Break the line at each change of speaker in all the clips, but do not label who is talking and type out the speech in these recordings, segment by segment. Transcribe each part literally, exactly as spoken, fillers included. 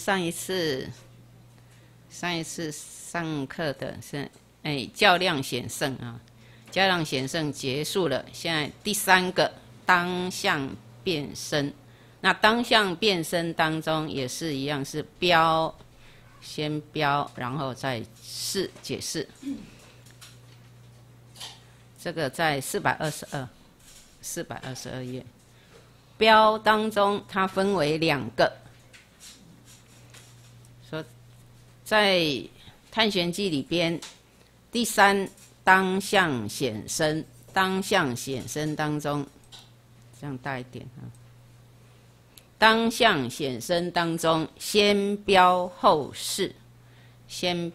上一次上一次上课的是哎较量显圣啊，较量显圣结束了，现在第三个当相变身。那当相变身当中也是一样，是标先标，然后再释解释。这个在四百二十二四百二十二页，标当中它分为两个。说在探玄记里边，第三当相显身，当相显身当中，这样大一点啊。当相显身当中，先标后释，先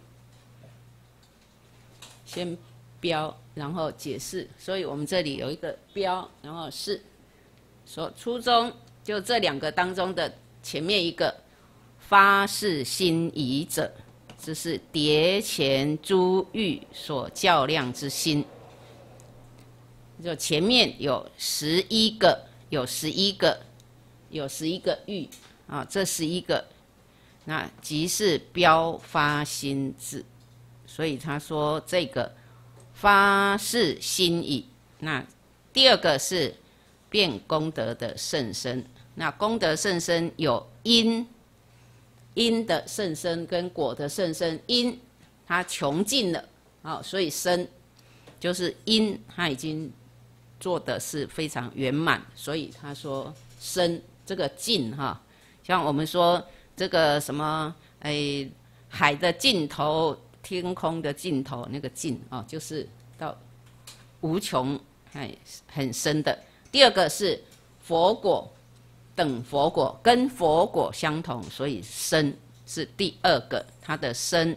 先标，然后解释。所以我们这里有一个标，然后释。说初中就这两个当中的前面一个发誓心疑者，这是叠前诸欲所较量之心。就前面有十一个，有十一个。有十一个欲啊，这十一个，那即是标发心智，所以他说这个发是心意。那第二个是变功德的甚深，那功德甚深有因因的甚深跟果的甚深，因它穷尽了啊，所以深就是因它已经做的是非常圆满，所以他说深。这个尽哈，像我们说这个什么，哎，海的尽头，天空的尽头，那个尽哦，就是到无穷，哎，很深的。第二个是佛果等佛果，跟佛果相同，所以深是第二个，它的深。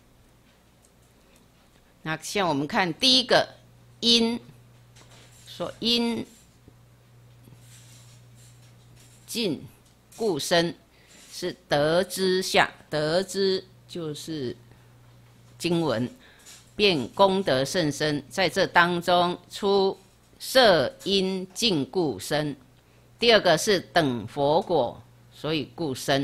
那像我们看第一个因，说因。尽故深是得之下，得之就是经文，变功德甚深，在这当中出摄因尽故深。第二个是等佛果，所以故深。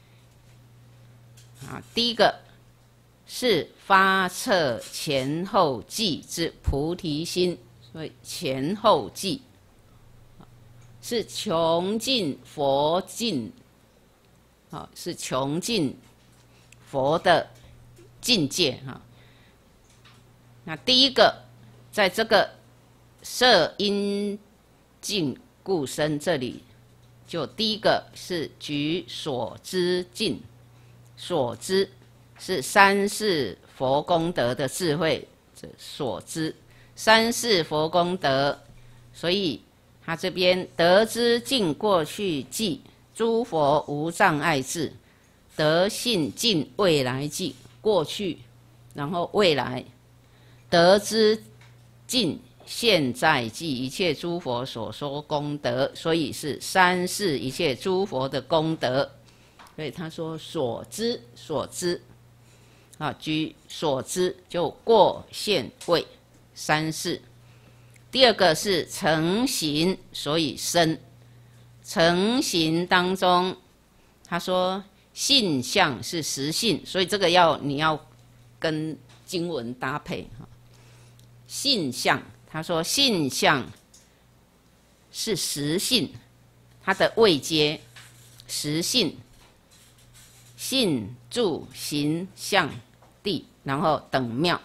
啊，第一个是发彻前后记之菩提心，所以前后记。是穷尽佛尽，啊，是穷尽佛的境界哈。那第一个，在这个摄因尽故深这里，就第一个是举所知尽，所知是三世佛功德的智慧，这所知三世佛功德，所以。他这边得知尽过去际，诸佛无障碍智；得信尽未来际，过去，然后未来，得知尽现在际一切诸佛所说功德，所以是三世一切诸佛的功德。所以他说所知所知，啊，居所知就过现未三世。第二个是成形，所以深。成形当中，他说性相是实性，所以这个要你要跟经文搭配哈。性相，他说性相是实性，它的位阶实性，性住形象地，然后等妙。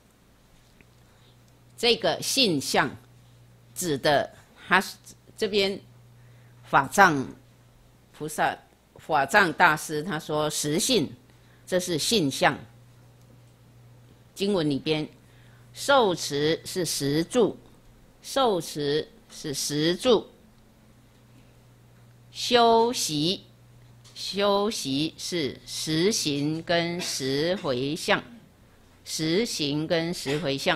这个性相指的，他这边法藏菩萨、法藏大师他说实性，这是性相。经文里边，受持是实住，受持是实住。修习，修习是实行跟实回向，实行跟实回向。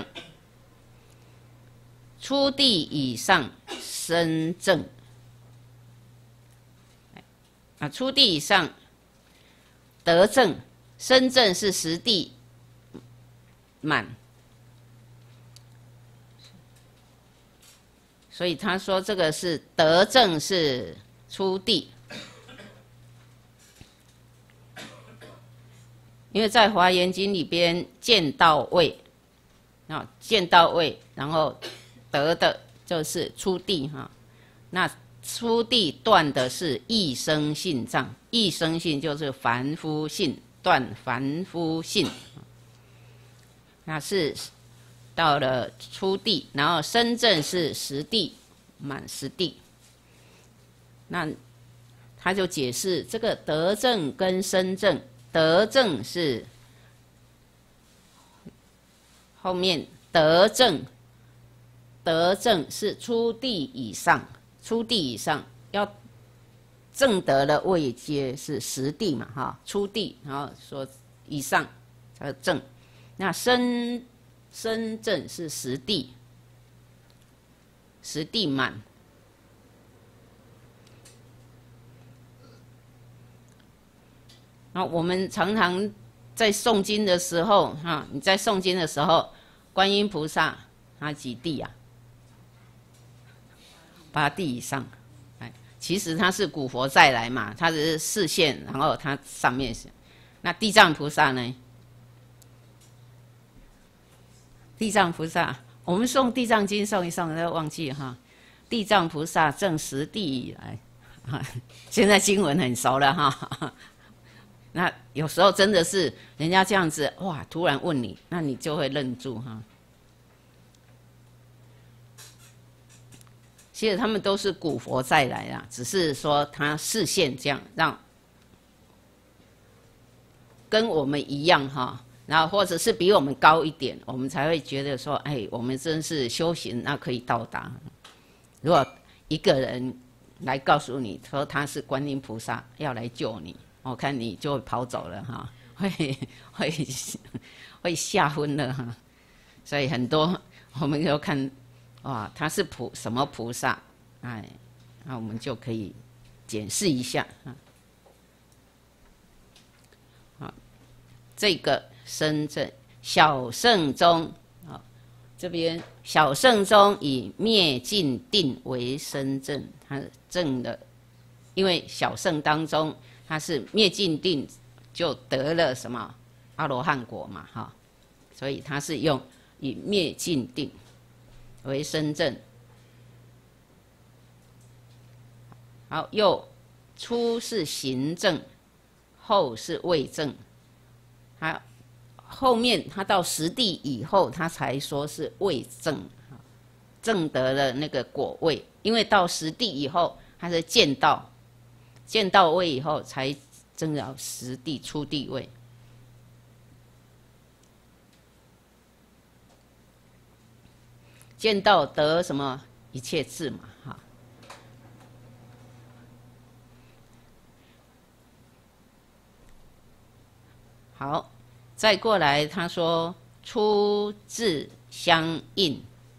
初地以上生正，啊，初地以上得正，生正是实地满，所以他说这个是得正是初地。 因为在《华严经》里边见到位，啊，见到位，然后得的就是初地哈。那初地断的是一生性障，一生性就是凡夫性，断凡夫性。那是到了初地，然后深正是十地，满十地。那他就解释这个得正跟深正，得正是后面得正，得正是初地以上，初地以上要正得的位阶是十地嘛，哈，初地，然后说以上才正。那深深正是十地，十地满。那我们常常在诵经的时候，哈，你在诵经的时候，观音菩萨他几地啊？八地以上。哎，其实他是古佛再来嘛，他只是示现，然后他上面是。那地藏菩萨呢？地藏菩萨，我们诵地藏经诵一诵都忘记哈。地藏菩萨正十地以来，现在经文很熟了哈。那有时候真的是人家这样子哇，突然问你，那你就会愣住哈。其实他们都是古佛再来啦，只是说他视线这样让跟我们一样哈，然后或者是比我们高一点，我们才会觉得说，哎，我们真是修行，那可以到达。如果一个人来告诉你说他是观音菩萨要来救你，我看你就会跑走了哈，会会会吓昏了哈。所以很多我们就看，哇，他是菩什么菩萨，哎，那我们就可以检视一下啊。好，这个深正小圣宗啊，这边小圣宗以灭尽定为深正，他正的，因为小圣当中。他是灭尽定就得了什么阿罗汉果嘛，哈，所以他是用以灭尽定为深正。好，又初是行正，后是位正。他后面他到十地以后，他才说是位正，正得了那个果位。因为到十地以后，他是见道。见到位以后，才证了实地初地位。见到得什么一切智嘛，哈。好，再过来，他说初智相应，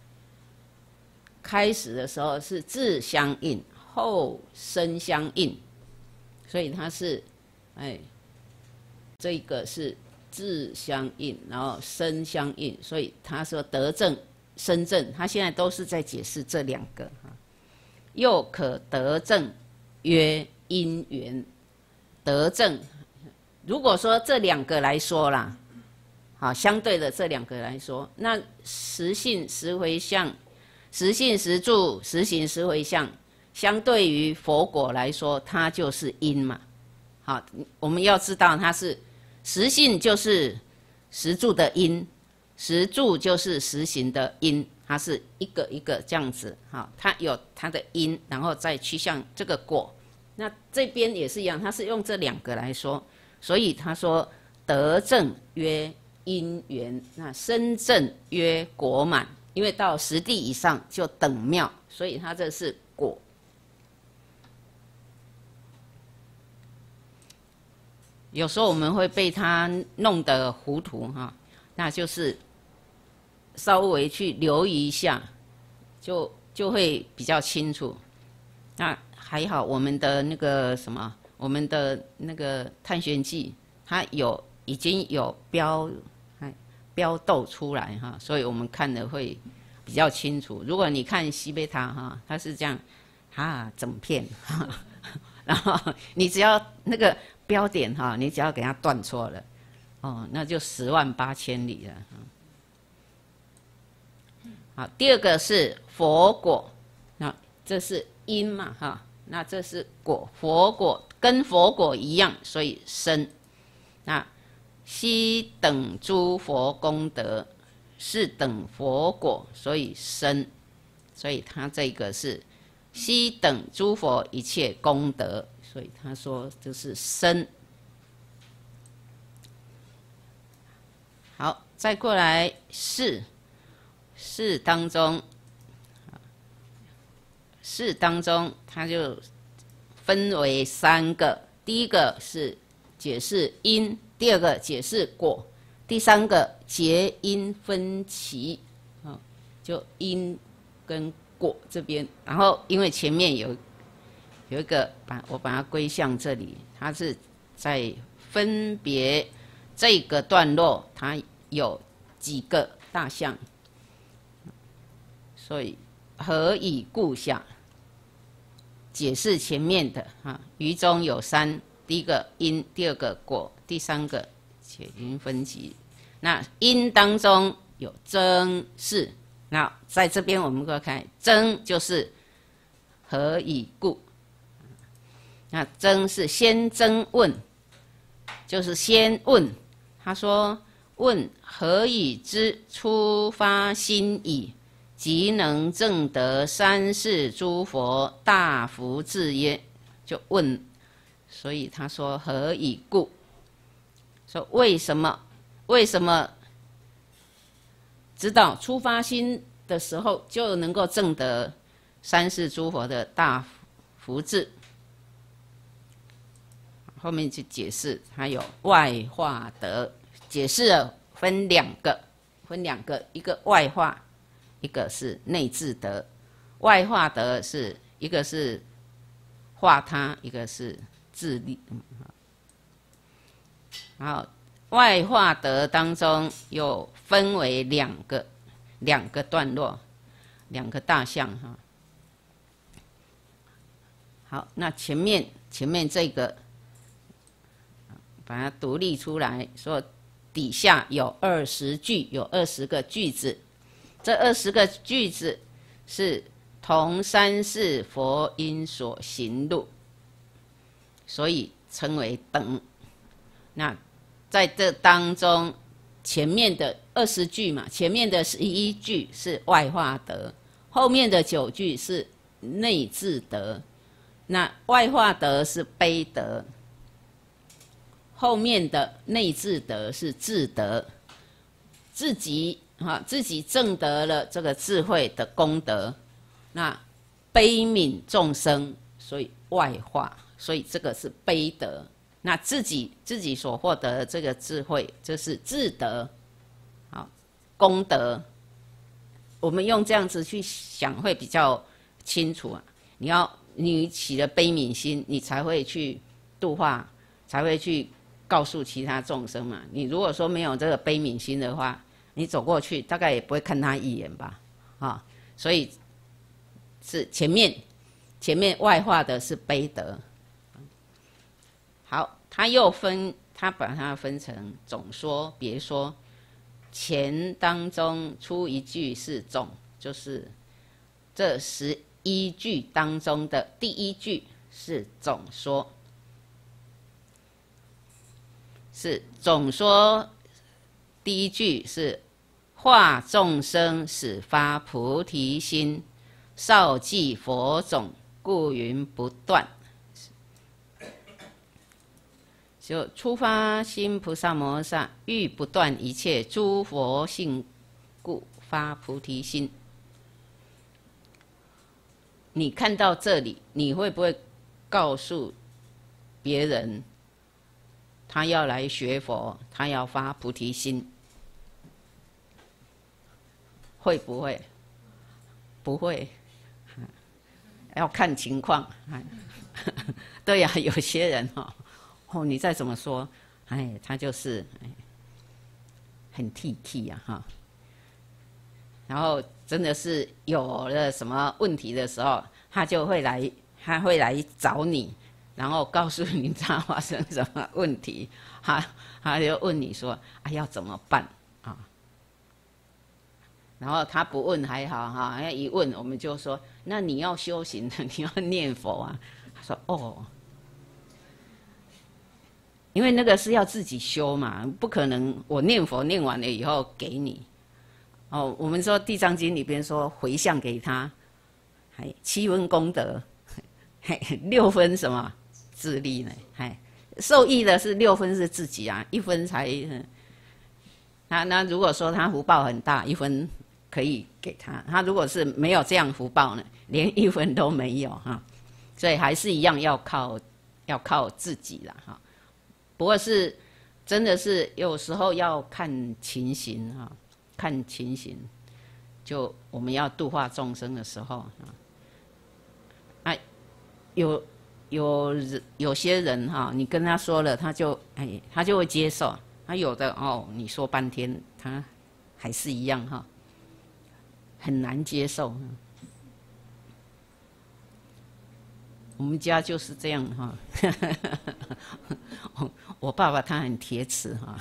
开始的时候是智相应，后身相应。所以它是，哎，这个是智相应，然后身相应，所以他说得正、身正，他现在都是在解释这两个哈。又可得正曰因缘，得正，如果说这两个来说啦，好，相对的这两个来说，那实性、实回向、实性、实住、实行、实回向。相对于佛果来说，它就是因嘛。好，我们要知道它是实性，就是实住的因，实住就是实行的因，它是一个一个这样子。好，它有它的因，然后再趋向这个果。那这边也是一样，它是用这两个来说，所以他说得正曰因缘，那身正曰果满。因为到十地以上就等妙，所以它这是果。有时候我们会被他弄得糊涂哈，那就是稍微去留意一下，就就会比较清楚。那还好，我们的那个什么，我们的那个探玄记，它有已经有标哎标斗出来哈，所以我们看的会比较清楚。如果你看西贝塔哈，它是这样啊整片，哈然后你只要那个。标点哈，你只要给它断错了， 哦，那就十万八千里了。好，第二个是佛果，那这是因嘛哈，那这是果，佛果跟佛果一样，所以生。那悉等诸佛功德，是等佛果，所以生。所以他这个是悉等诸佛一切功德，所以他说这是生。好，再过来是。是当中，是当中，它就分为三个。第一个是解释因，第二个解释果，第三个结因分歧。啊，就因跟果这边，然后因为前面有有一个把我把它归向这里，它是在分别这个段落，它有几个大项。所以何以故下？解释前面的啊，于中有三：第一个因，第二个果，第三个解因分歧。那因当中有争是，那在这边我们要看争就是何以故。那争是先争问，就是先问。他说：问何以知出发心矣？即能证得三世诸佛大福智耶？就问，所以他说何以故？说为什么？为什么知道出发心的时候就能够证得三世诸佛的大福智？后面去解释，还有外化德，解释了分两个，分两个，一个外化。一个是内自德，外化德是一个是化他，一个是自利。然后外化德当中又分为两个两个段落，两个大项哈。好，那前面前面这个把它独立出来，说底下有二十句，有二十个句子。这二十个句子是同三世佛因所行路，所以称为等。那在这当中，前面的二十句嘛，前面的十一句是外化德，后面的九句是内自德。那外化德是悲德，后面的内自德是智德，自己。哈，自己证得了这个智慧的功德，那悲悯众生，所以外化，所以这个是悲德。那自己自己所获得的这个智慧，这是智德，好功德。我们用这样子去想会比较清楚啊。你要你起了悲悯心，你才会去度化，才会去告诉其他众生嘛。你如果说没有这个悲悯心的话，你走过去，大概也不会看他一眼吧，啊，所以是前面前面外化的是悲德。好，他又分，他把它分成总说、别说。前当中出一句是总，就是这十一句当中的第一句是总说，是总说。第一句是化众生始发菩提心，少记佛种，故云不断。就出发心菩萨摩诃萨欲不断一切诸佛性，故发菩提心。你看到这里，你会不会告诉别人，他要来学佛，他要发菩提心？会不会？不会，要看情况。对呀、啊，有些人哦，哦，你再怎么说，哎，他就是哎，很体气呀哈。然后真的是有了什么问题的时候，他就会来，他会来找你， 然后告诉你他发生什么问题，他他就问你说啊要怎么办啊？然后他不问还好哈，一问我们就说那你要修行的，你要念佛啊。他说哦，因为那个是要自己修嘛，不可能我念佛念完了以后给你。哦，我们说《地藏经》里边说回向给他，还七分功德，六分什么自利呢？还受益的是六分是自己啊，一分才。那那如果说他福报很大，一分可以给他；他如果是没有这样福报呢，连一分都没有哈。所以还是一样要靠要靠自己啦哈。不过是真的是有时候要看情形哈。看情形，就我们要度化众生的时候啊，啊，有有有些人哈，你跟他说了，他就哎，他就会接受；他有的哦，你说半天，他还是一样哈，很难接受。我们家就是这样哈，我爸爸他很铁齿哈。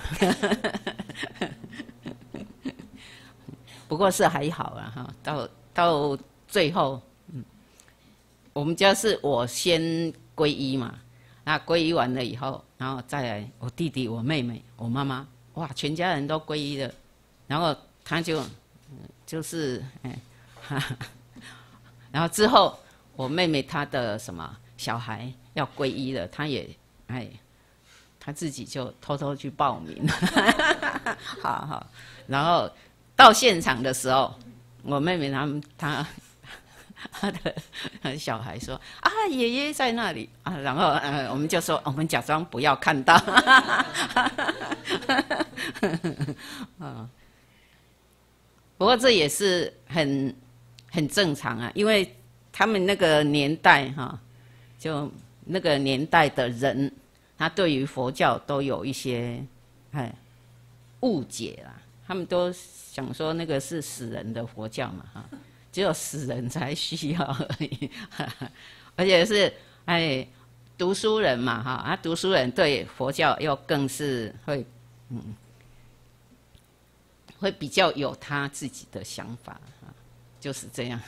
不过是还好啦哈，到到最后，嗯，我们家是我先皈依嘛，那皈依完了以后，然后再来我弟弟、我妹妹、我妈妈，哇，全家人都皈依了，然后他就，就是哎，哈哈，然后之后我妹妹她的什么小孩要皈依了，她也哎，她自己就偷偷去报名，好好，然后。到现场的时候，我妹妹他们她她的小孩说啊，爷爷在那里啊，然后呃，我们就说我们假装不要看到，啊，不过这也是很很正常啊，因为他们那个年代哈，就那个年代的人，他对于佛教都有一些哎误解啦，他们都。想说那个是死人的佛教嘛哈，只有死人才需要而已，而且是哎读书人嘛哈，啊读书人对佛教又更是会嗯会比较有他自己的想法哈，就是这样。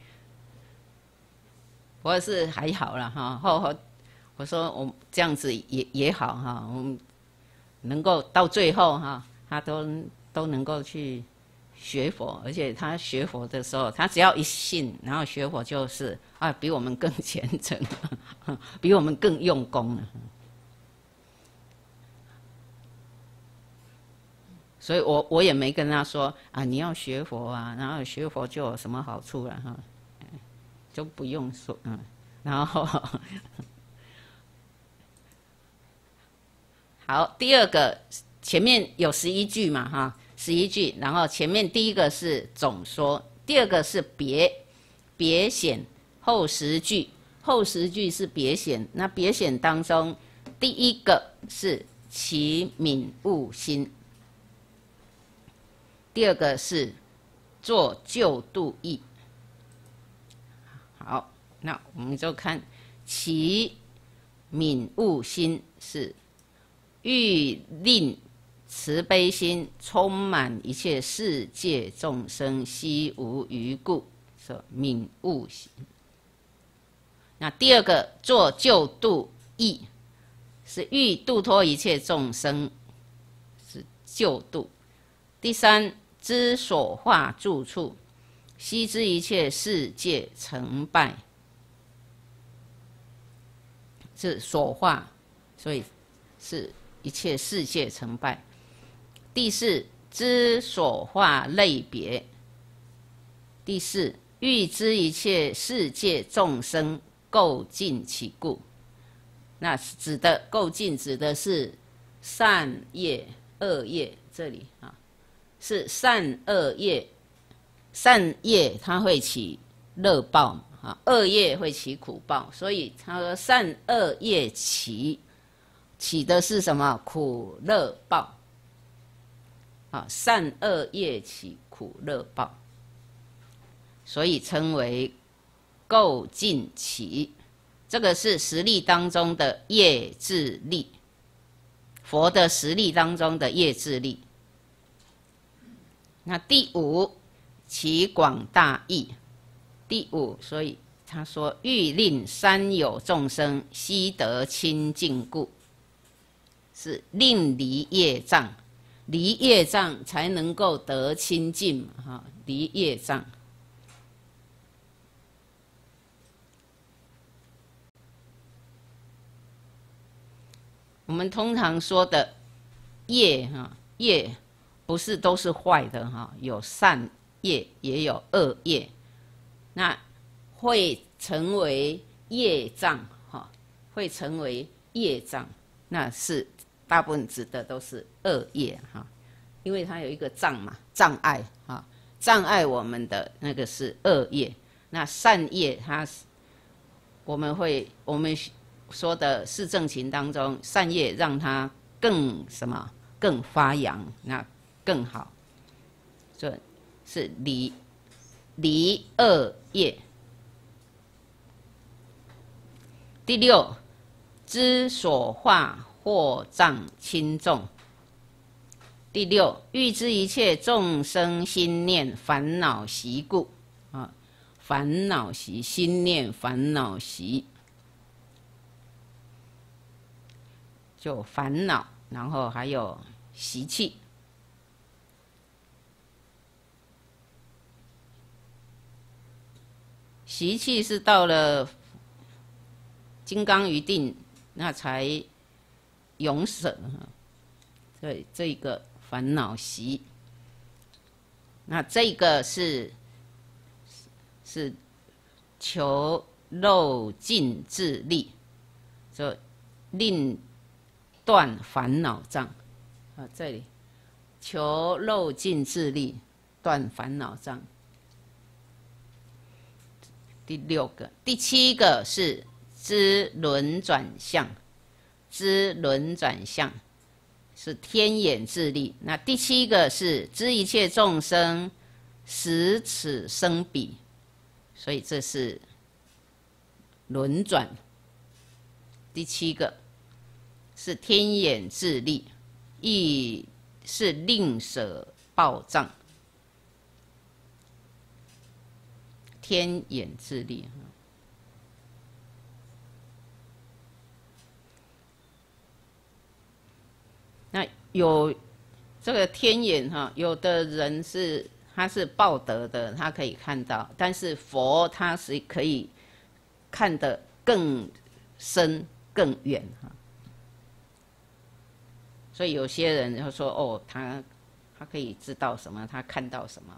不过是还好啦哈，后后我说我这样子也也好哈，我们能够到最后哈，他都。都能够去学佛，而且他学佛的时候，他只要一信，然后学佛就是啊，比我们更虔诚，比我们更用功了。所以我我也没跟他说啊，你要学佛啊，然后学佛就有什么好处了哈，就不用说嗯，然后好，第二个。前面有十一句嘛，哈，十一句，然后前面第一个是总说，第二个是别，别显，后十句，后十句是别显，那别显当中，第一个是其敏悟心，第二个是做救度义。好，那我们就看其敏悟心是欲令。慈悲心充满一切世界众生，悉无余故，说敏悟心。那第二个做救度义，是欲度脱一切众生，是救度。第三，知所化住处，悉知一切世界成败，是所化，所以是一切世界成败。第四，知所化类别。第四，欲知一切世界众生垢尽其故。那指的垢尽指的是善业、恶业，这里啊是善恶业。善业它会起乐报啊，恶业会起苦报，所以他说善恶业起，起的是什么？苦乐报。啊，善恶业起苦乐报，所以称为垢尽起。 这个是十力当中的业智力，佛的十力当中的业智力。那第五，其广大义。第五，所以他说欲令三有众生悉得清净故，是令离业障，离业障才能够得清净嘛，哈，离业障。我们通常说的业哈，业不是都是坏的哈，有善业也有恶业，那会成为业障哈，会成为业障，那是大部分指的都是恶业哈，因为它有一个障嘛，障碍哈，障碍我们的那个是恶业，那善业它我们会我们。说的四正勤当中，善业让它更什么更发扬，那更好。这是离离恶业。第六，知所化惑障轻重。第六，欲知一切众生心念烦恼习故啊，烦恼习心念烦恼习。就烦恼，然后还有习气。习气是到了金刚于定，那才永舍。所以这个烦恼习，那这个是是求漏尽自力，就令断烦恼障啊，这里求漏尽自力，断烦恼障。第六个，第七个是知轮转相，知轮转相是天眼智力。那第七个是知一切众生使此生彼，所以这是轮转。第七个是天眼智力，亦是令舍报障。天眼智力，那有这个天眼哈，有的人是他是报德的，他可以看到，但是佛他是可以看得更深更远哈。所以有些人就说哦，他他可以知道什么，他看到什么。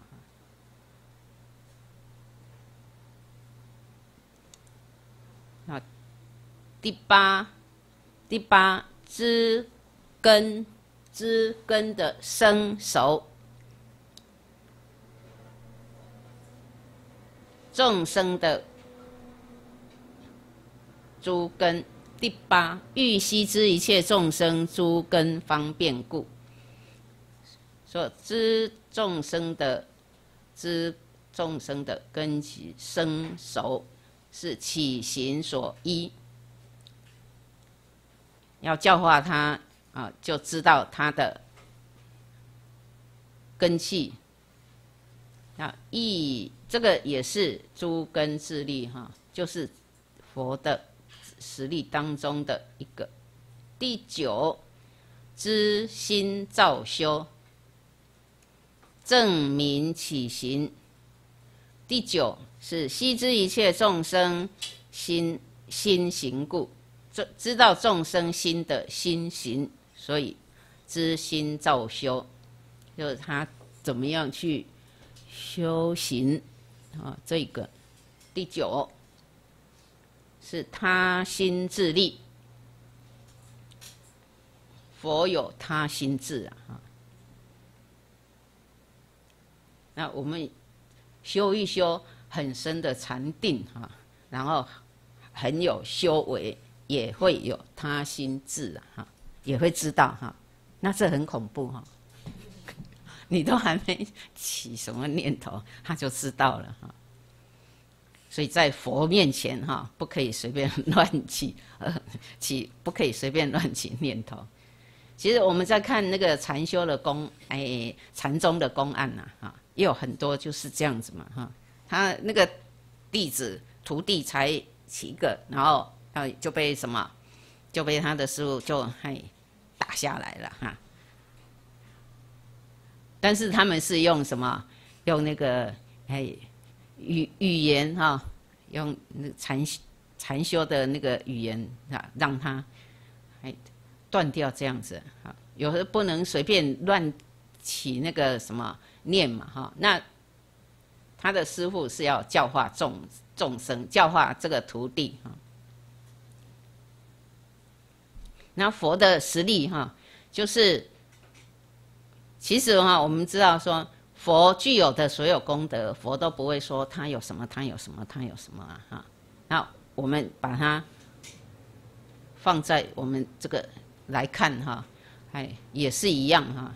那第八，第八知根，知根的生熟，众生的诸根。第八，欲悉知一切众生诸根方便故，说知众生的知众生的根基生熟，是起行所依。要教化他啊，就知道他的根器。啊，意这个也是诸根智力哈，就是佛的实力当中的一个。第九，知心造修，正明起行。第九是悉知一切众生心心行故，知道众生心的心行，所以知心造修，就是他怎么样去修行啊。这个第九是他心自力，佛有他心智啊。那我们修一修很深的禅定哈，然后很有修为，也会有他心智啊哈，也会知道哈。那这很恐怖哈，你都还没起什么念头，他就知道了哈。 所以在佛面前哈，不可以随便乱起呃起，不可以随便乱起念头。其实我们在看那个禅修的公，哎，禅宗的公案呐，哈，也有很多就是这样子嘛，哈，他那个弟子徒弟才几个，然后呃就被什么，就被他的师父就嘿打下来了哈。但是他们是用什么？用那个哎语语言哈，用那禅禅修的那个语言啊，让他哎断掉这样子啊。有的不能随便乱起那个什么念嘛哈。那他的师父是要教化众众生，教化这个徒弟哈。那佛的实力哈，就是其实哈，我们知道说佛具有的所有功德，佛都不会说他有什么，他有什么，他有什么啊哈。那我们把它放在我们这个来看哈，哎，也是一样哈。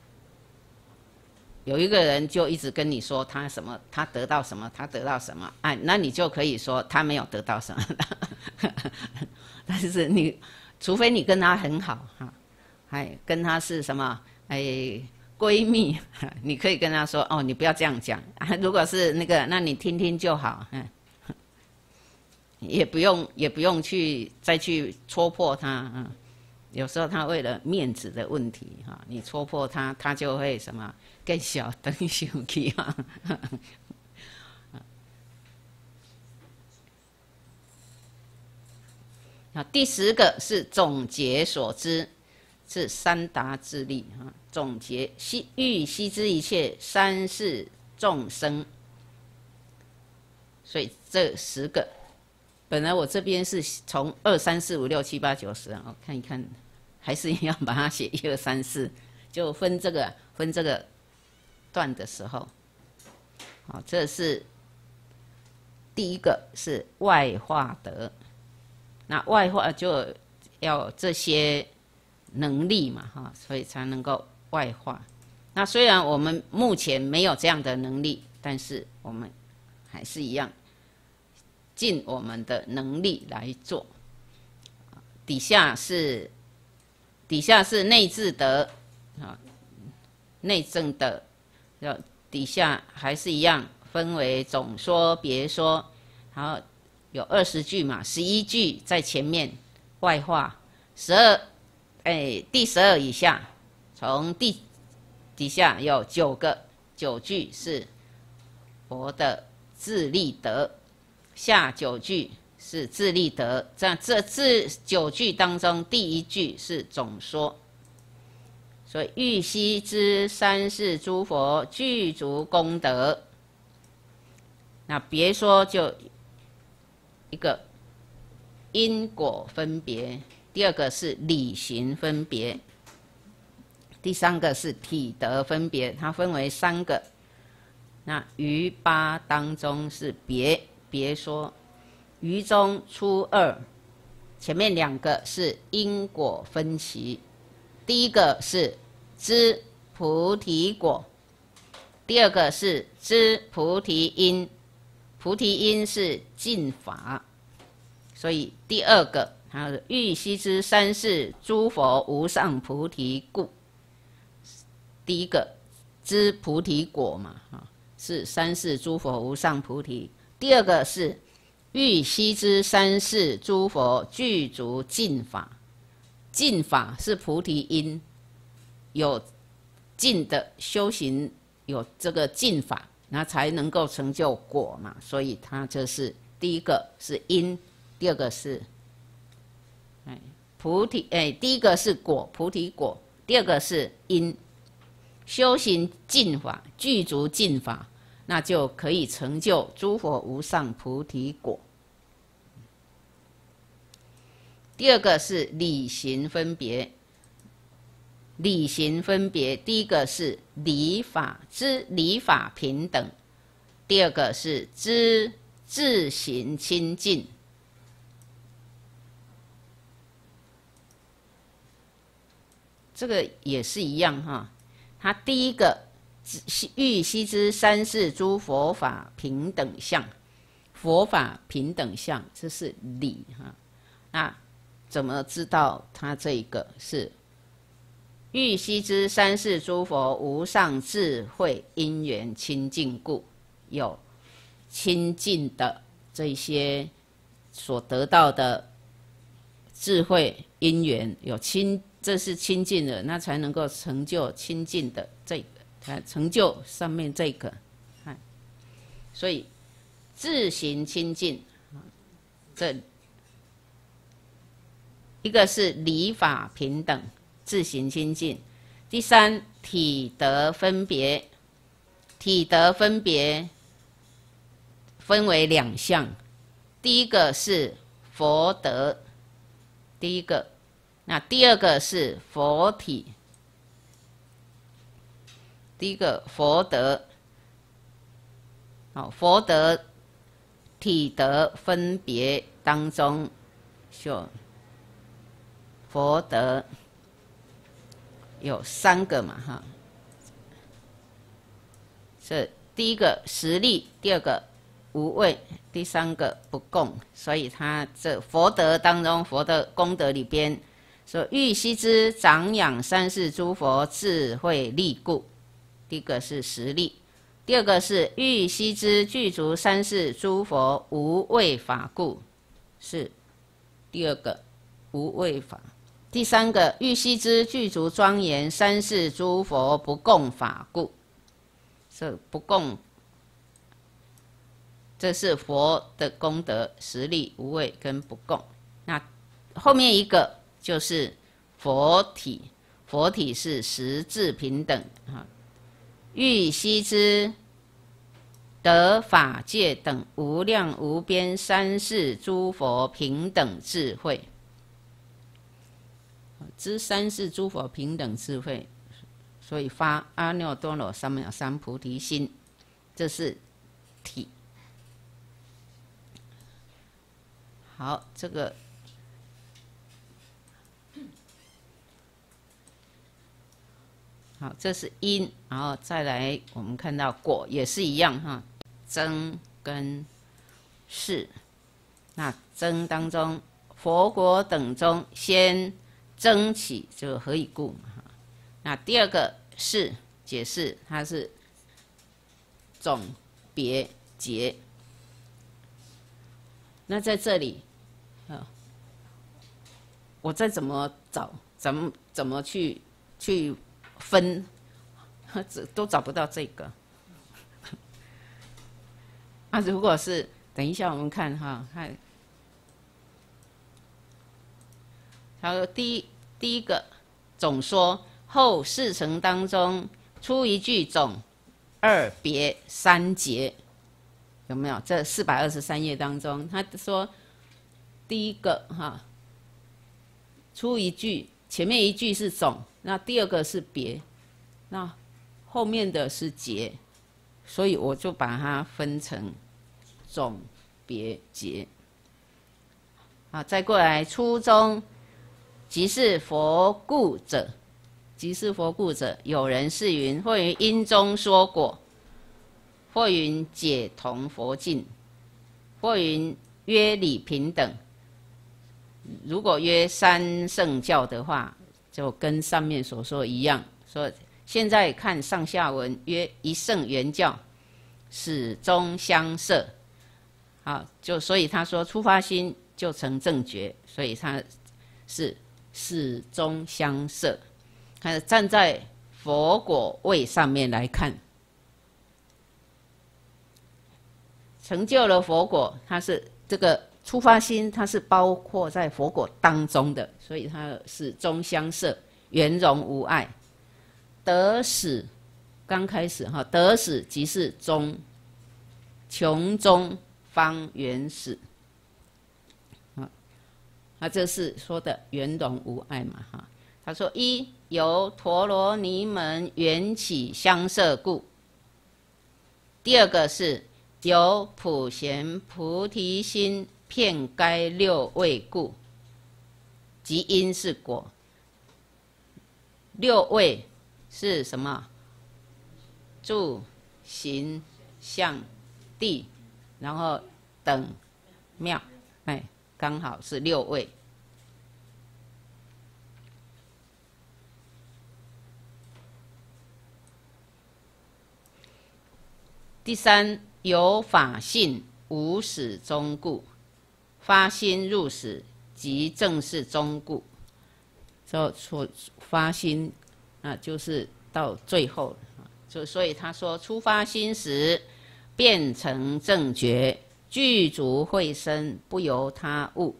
有一个人就一直跟你说他什么，他得到什么，他得到什么，哎，那你就可以说他没有得到什么。但是你，除非你跟他很好哈，哎，跟他是什么，哎，闺蜜，你可以跟他说哦，你不要这样讲。如果是那个，那你听听就好，嗯，也不用也不用去再去戳破他，嗯。有时候他为了面子的问题哈，你戳破他，他就会什么更小灯生气哈。好，第十个是总结所知，是三达智力哈。总结悉欲悉知一切三世众生，所以这十个。本来我这边是从二三四五六七八九十，我看一看，还是要把它写一二三四，就分这个分这个段的时候，好，这是第一个是外化德，那外化就要这些能力嘛，哈，所以才能够外化。那虽然我们目前没有这样的能力，但是我们还是一样。尽我们的能力来做。底下是底下是内治德啊，内证德，要底下还是一样分为总说、别说，然后有二十句嘛，十一句在前面外化，十二哎第十二以下，从第底下有九个九句是佛的自利德。下九句是自利德，这样这这九句当中，第一句是总说，所以欲悉知三世诸佛具足功德。那别说就一个因果分别，第二个是理行分别，第三个是体德分别，它分为三个。那于八当中是别。别说，于中出二，前面两个是因果分歧，第一个是知菩提果，第二个是知菩提因，菩提因是尽法，所以第二个它是欲悉知三世诸佛无上菩提故，第一个知菩提果嘛，是三世诸佛无上菩提。第二个是欲悉知三世诸佛具足尽法，尽法是菩提因，有尽的修行，有这个尽法，那才能够成就果嘛。所以它就是第一个是因，第二个是哎菩提哎，第一个是果菩提果，第二个是因，修行尽法，具足尽法。那就可以成就诸佛无上菩提果。第二个是理行分别，理行分别，第一个是理法，知理法平等；第二个是知自行清净。这个也是一样哈，它第一个欲悉知三世诸佛法平等相， 佛法平等相，这是理哈。那怎么知道它这一个是欲悉知三世诸佛无上智慧因缘清净故，有清净的这些所得到的智慧因缘，有清，这是清净的，那才能够成就清净的这个，才成就上面这个。所以自行清净，这一个是理法平等，自行清净。第三，体德分别，体德分别分为两项，第一个是佛德，第一个，那第二个是佛体。第一个佛德，好，佛德体德分别当中，就佛德有三个嘛，哈。这第一个实力，第二个无畏，第三个不共。所以他这佛德当中，佛的功德里边说，欲悉知长养三世诸佛智慧力故，第一个是实力。第二个是欲悉知具足三世诸佛无畏法故，是第二个无畏法。第三个欲悉知具足庄严三世诸佛不共法故，这不共，这是佛的功德，实力、无畏跟不共。那后面一个就是佛体，佛体是实质平等啊。欲悉知得法界等无量无边三世诸佛平等智慧，知三世诸佛平等智慧，所以发阿耨多罗三藐三菩提心，这是体。好，这个好，这是因，然后再来我们看到果也是一样哈，增跟世。那增当中，佛国等中先增起，就何以故嘛。那第二个是解释，它是总别结。那在这里，啊，我再怎么找，怎么怎么去去分，都找不到这个。啊，如果是等一下我们看哈，看，他说第一第一个总说后四层当中出一句总，二别三结，有没有？这四百二十三页当中，他说第一个哈出一句，前面一句是总，那第二个是别，那后面的是结，所以我就把它分成总、别、结。好，再过来初中，即是佛故者，即是佛故者，有人是云：或云因中说果，或云解同佛境，或云约理平等。如果约三圣教的话，就跟上面所说一样，说现在看上下文，约一圣圆教，始终相摄。好，就所以他说出发心就成正觉，所以他是始终相摄。看站在佛果位上面来看，成就了佛果，它是这个出发心，它是包括在佛果当中的，所以它始终相摄，圆融无碍。得始刚开始哈，得始即是中，穷中方圆始。啊，那这是说的圆融无碍嘛哈。他说一由陀罗尼门缘起相摄故，第二个是由普贤菩提心遍该六位故，即因是果。六位是什么？住、行、相、地，然后等妙，哎，刚好是六位。第三，有法性，无始终故，发心入始，即正是终故。所所发心啊，就是到最后，就所以他说，初发心时，变成正觉，具足慧身，不由他物。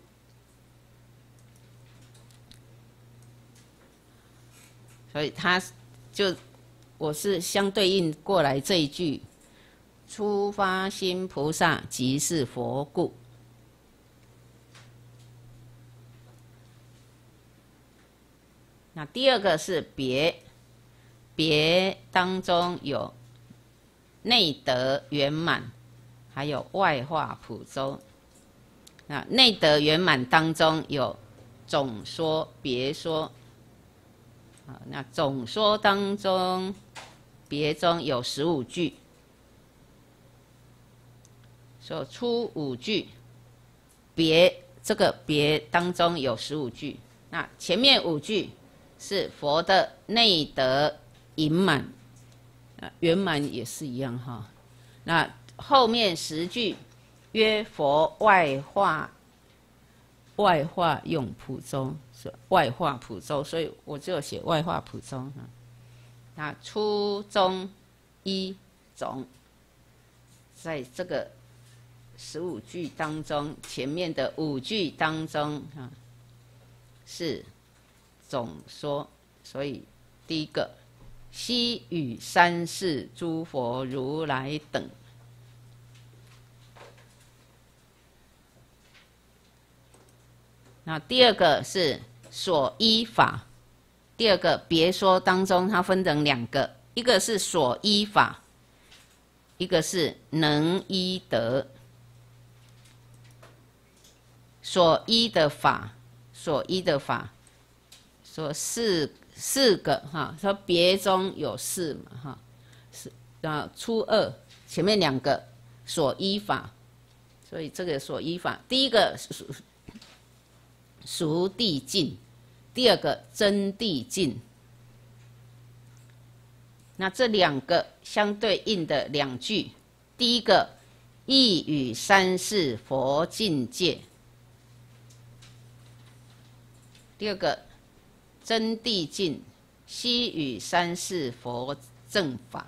所以他就我是相对应过来这一句。初发心菩萨即是佛故。那第二个是别，别当中有内德圆满，还有外化普周。那内德圆满当中有总说、别说。啊，那总说当中，别中有十五句。所出五句，别这个别当中有十五句，那前面五句是佛的内德盈满，啊圆满也是一样哈。那后面十句曰佛外化，外化用普周，是外化普周，所以我就写外化普周哈。那初中一总，在这个十五句当中，前面的五句当中啊是总说，所以第一个悉与三世诸佛如来等。那第二个是所依法，第二个别说当中它分成两个，一个是所依法，一个是能依德。所依的法，所依的法，说四四个哈，说别中有四嘛哈，是啊初二前面两个所依法，所以这个所依法，第一个属熟地境，第二个真地境。那这两个相对应的两句，第一个亦与三世佛境界。第二个真谛境，悉与三世佛正法。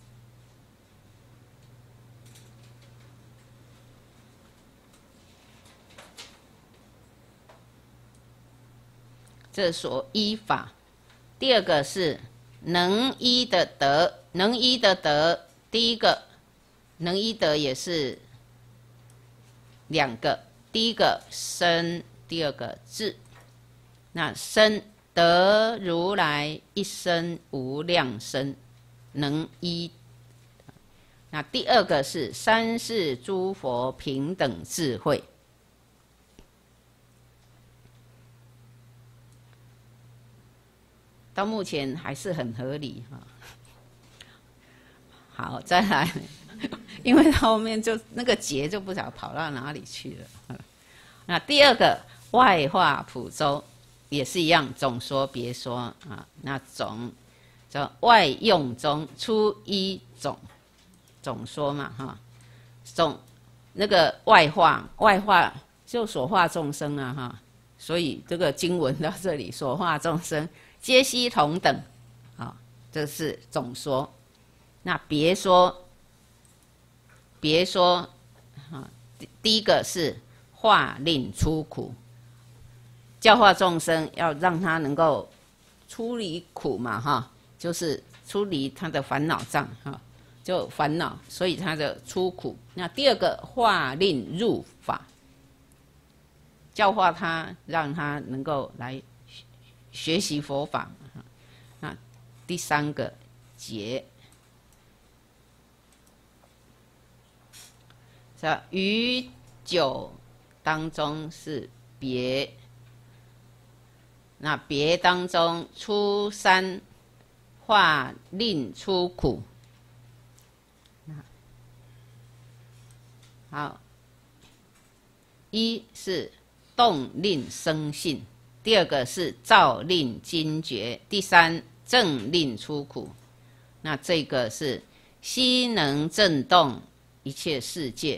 这所依法。第二个是能依的德，能依的德，第一个能依德也是两个，第一个身，第二个智。那身得如来一生无量身，能依。那第二个是三世诸佛平等智慧。到目前还是很合理哈。好，再来，因为后面就那个结就不晓得跑到哪里去了。那第二个外化普周。也是一样，总说别说啊。那总叫外用中出一总，总说嘛哈。总那个外化，外化就所化众生啊哈。所以这个经文到这里，所化众生皆悉同等，啊，这是总说。那别说，别说啊，第第一个是化令出苦。教化众生，要让他能够出离苦嘛，哈，就是出离他的烦恼障，哈，就烦恼，所以他的出苦。那第二个化令入法，教化他，让他能够来学习佛法。那第三个结，这于九当中是别。那别当中出三化令出苦。好， 一是动令生信，第二个是照令惊觉，第三正令出苦。那这个是悉能震动一切世界。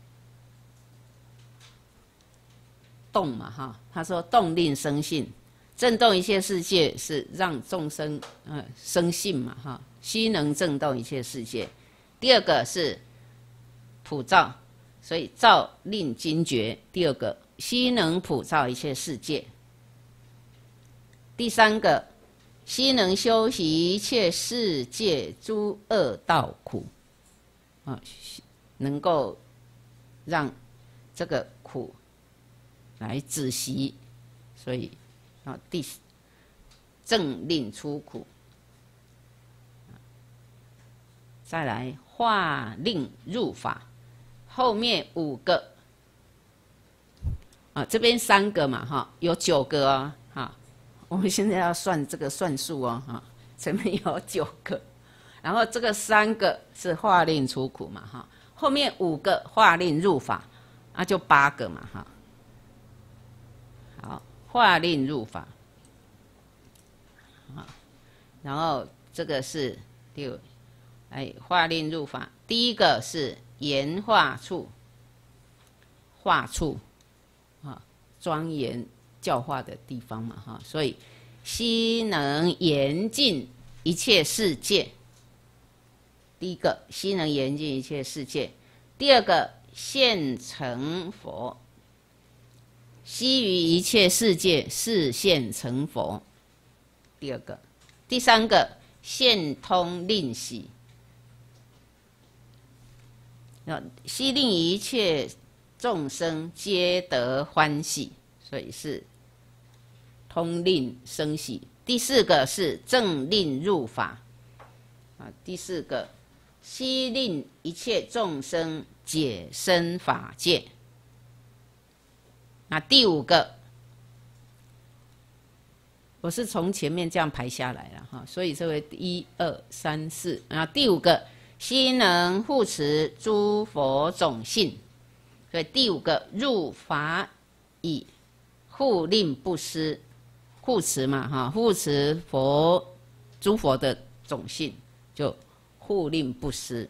动嘛哈，他说动令生信，震动一切世界是让众生呃生信嘛哈，悉能震动一切世界。第二个是普照，所以照令惊觉。第二个悉能普照一切世界。第三个悉能修习一切世界诸恶道苦，啊，能够让这个苦来止息，所以啊，第正令出苦。再来化令入法，后面五个啊，这边三个嘛哈，有九个哦哈。我们现在要算这个算数哦哈，前面有九个，然后这个三个是化令出苦嘛哈，后面五个化令入法，那就八个嘛哈。好，化令入法，好，然后这个是六，哎，化令入法，第一个是言化处，化处啊，庄严教化的地方嘛哈，所以悉能严禁一切世界。第一个悉能严禁一切世界，第二个现成佛，悉于一切世界示现成佛。第二个，第三个现通令喜，悉令一切众生皆得欢喜，所以是通令生喜。第四个是正令入法，啊，第四个悉令一切众生解生法界。那第五个，我是从前面这样排下来了哈，所以这为一二三四，然后第五个悉能护持诸佛种性，所以第五个入法以护令不失。护持嘛哈，护持佛诸佛的种性，就护令不失。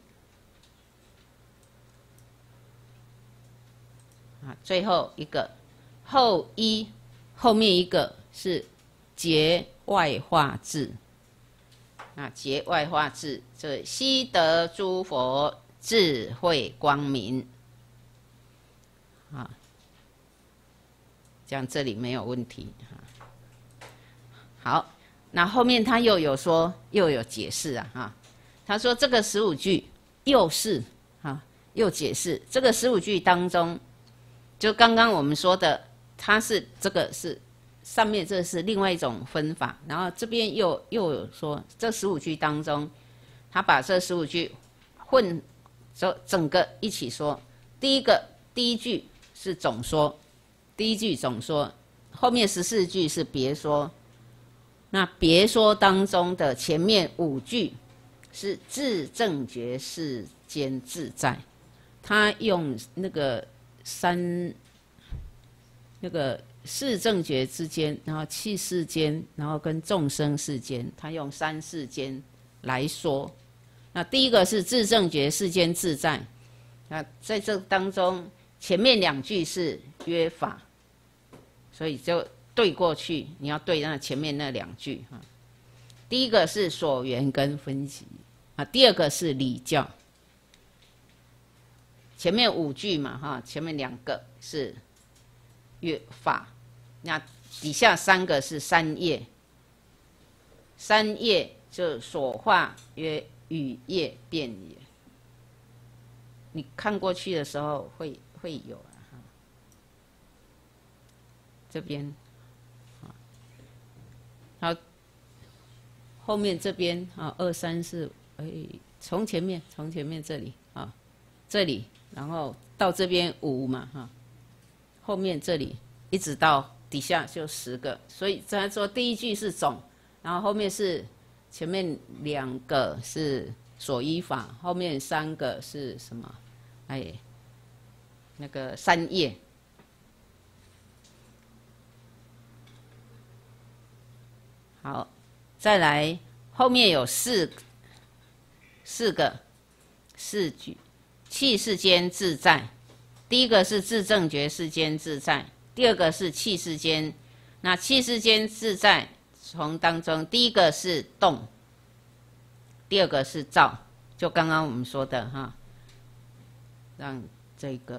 啊，最后一个后一，后面一个是结外化智。啊，结外化智，这悉得诸佛智慧光明。啊，这样这里没有问题哈。好，那后面他又有说，又有解释啊哈。他说这个十五句又是哈，又解释这个十五句当中，就刚刚我们说的，它是这个是上面这是另外一种分法，然后这边又又有说这十五句当中，他把这十五句混整整个一起说。第一个第一句是总说，第一句总说，后面十四句是别说。那别说当中的前面五句是自正觉世间自在，他用那个三那个世正觉之间，然后气世间，然后跟众生世间，他用三世间来说。那第一个是自正觉世间自在，那在这当中前面两句是约法，所以就对过去，你要对那前面那两句哈。第一个是所缘跟分析啊，第二个是理教。前面五句嘛哈，前面两个是约法，那底下三个是三业。三业就所化曰语业辩也。你看过去的时候会会有啊哈。这边。然后后面这边啊，二三四，哎，从前面从前面这里啊，这里，然后到这边五嘛哈，后面这里一直到底下就十个，所以这样说第一句是总，然后后面是前面两个是所依法，后面三个是什么？哎，那个三业， 好，再来后面有四四个四句，气世间自在。第一个是自正觉世间自在，第二个是气世间。那气世间自在，从当中第一个是动，第二个是照，就刚刚我们说的哈，让这个。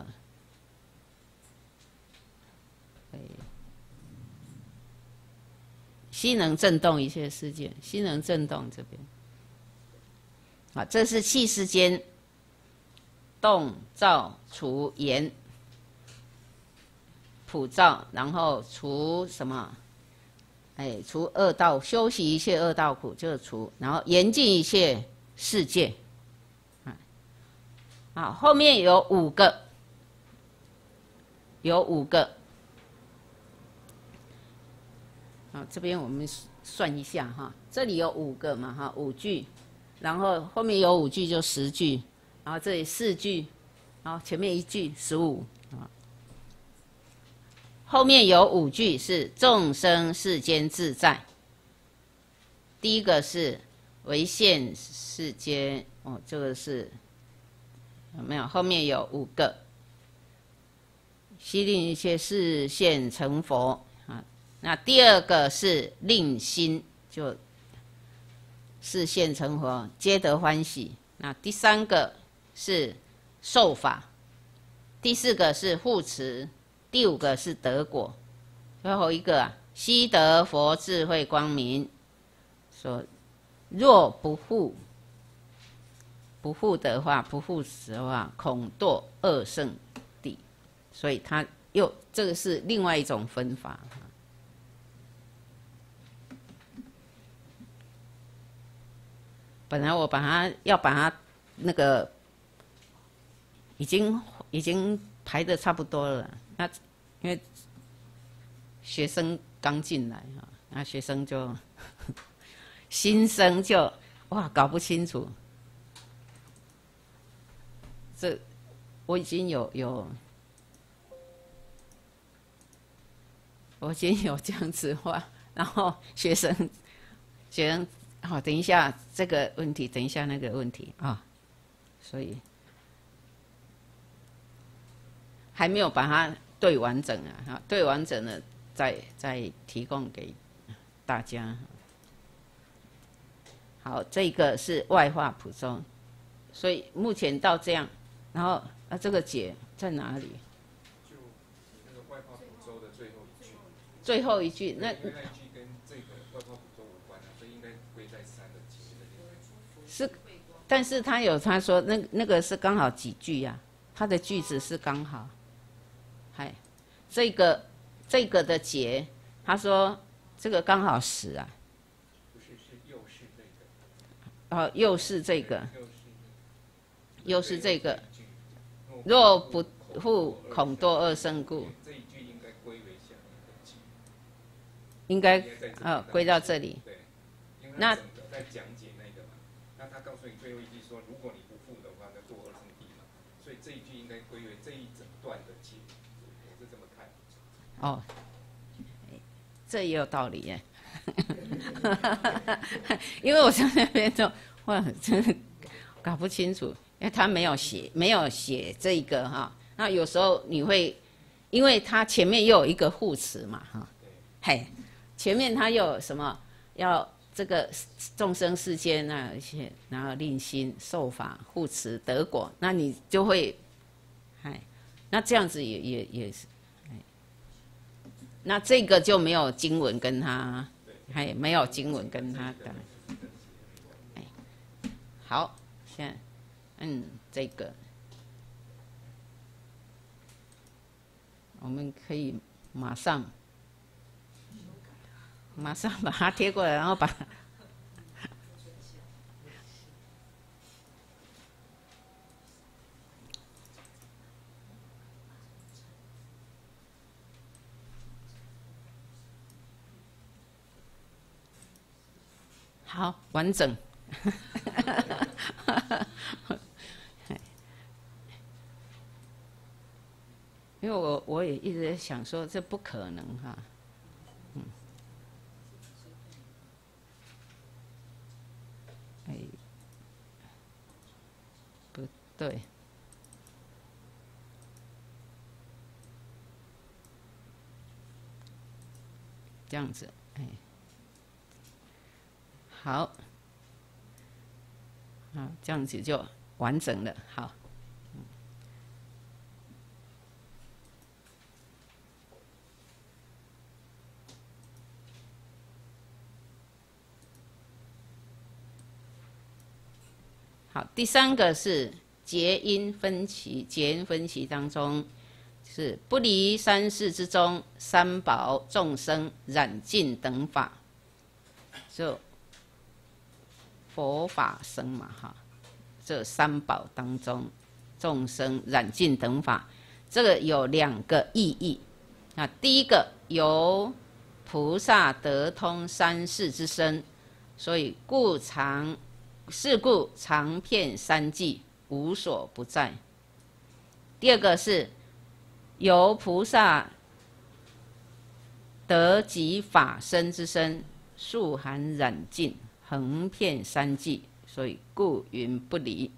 心能震动一切世界，心能震动这边，啊，这是气世间动照除言普照，然后除什么？哎，除恶道，修习一切恶道苦，就是除，然后严禁一切世界，啊，啊，后面有五个，有五个。啊，这边我们算一下哈，这里有五个嘛哈，五句，然后后面有五句就十句，然后这里四句，然后前面一句十五啊，后面有五句是众生世间自在。第一个是唯现世间，哦，这个是有没有？后面有五个，悉令一切示现成佛。那第二个是令心，就示现成佛，皆得欢喜。那第三个是受法，第四个是护持，第五个是得果，最后一个啊，悉得佛智慧光明。说若不护，不护的话，不护持的话，恐堕恶圣地。所以他又这个是另外一种分法。本来我把它要把它那个已经已经排的差不多了，那因为学生刚进来哈，那学生就新生就哇搞不清楚，这我已经有有我已经有这样子画，然后学生学生。好，等一下这个问题，等一下那个问题啊、哦，所以还没有把它对完整啊，哈，对完整了再再提供给大家。好，这个是外化普周，所以目前到这样，然后啊这个解在哪里？
就那个外化普周的最后一句。
最后一句，那
那一句跟这个外化普周无关啊，所以应该归在三的前面的
是，但是他有他说那那个是刚好几句呀、啊，他的句子是刚好，嗨，这个这个的解，他说这个刚好十啊，
不是，是又是这个，
哦，又是这个，又是这个，
若
不护恐堕恶圣故，
这一句应该归为下面的句，
应该呃归到这里，
对，因为
那
整个在讲解那个嘛，那他告诉你最后一句说，如果你不护的话，那堕恶圣地嘛，所以这一句应该归为这一整段的解，我是这么看。
哦，这也有道理耶，因为我在那边就哇，真的搞不清楚，因为他没有写，没有写这个哈。那有时候你会，因为他前面又有一个护持嘛哈，嘿，前面他又有什么要这个众生世间那一些，然后令心受法护持得果，那你就会，哎，那这样子也也也是。那这个就没有经文跟他，还没有经文跟他的，哎，好，现在，嗯，这个我们可以马上，马上把它贴过来，然后把。好，完整。因为我我也一直在想说，这不可能哈，嗯， 对，这样子，哎，好，啊，这样子就完整了，好。好，第三个是结因分歧，结因分歧当中是不离三世之中，三宝众生染尽等法，就佛法僧嘛哈，这三宝当中众生染尽等法，这个有两个意义啊。第一个由菩萨得通三世之身，所以故常。是故常遍三际，无所不在。第二个是由菩萨得及法身之身，数含染尽，横遍三际，所以故云不离。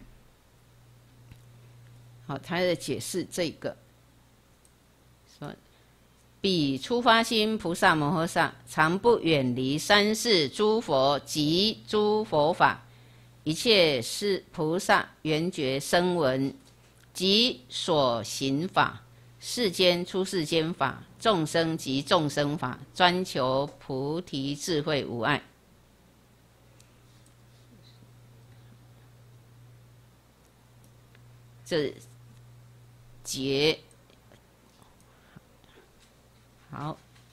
好，他在解释这个，说彼初发心菩萨摩诃萨，常不远离三世诸佛及诸佛法，一切是菩萨缘觉声闻及所行法，世间出世间法，众生及众生法，专求菩提智慧无碍。这节好。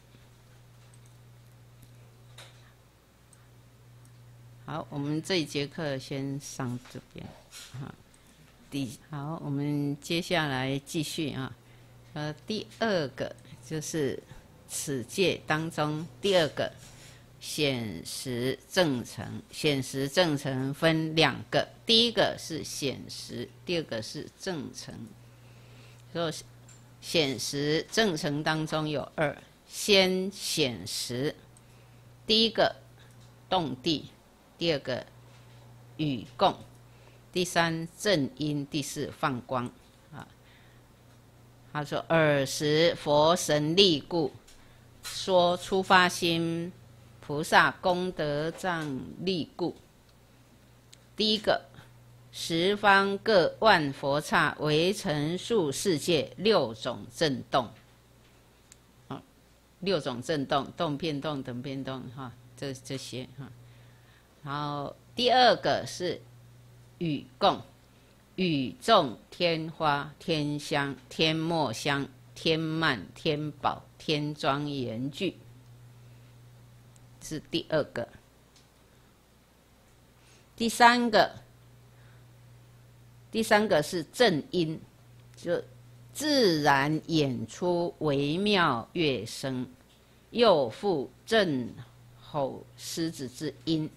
好，我们这一节课先上这边啊。第好，我们接下来继续啊。呃，第二个就是此戒当中第二个显实正成。显实正成分两个，第一个是显实，第二个是正成。所以显实正成当中有二，先显实，第一个动地。第二个与共，第三正因，第四放光啊。他说：“尔时佛神力故，说初发心菩萨功德藏力故。第一个，十方各万佛刹为成数世界六种震动，啊，六种震动，动变动等变动哈，这这些哈。”然后第二个是与共，宇众天花、天香、天墨香、天曼、天宝、天庄严具，是第二个。第三个，第三个是正音，就自然演出微妙乐声，又复正吼狮子之音。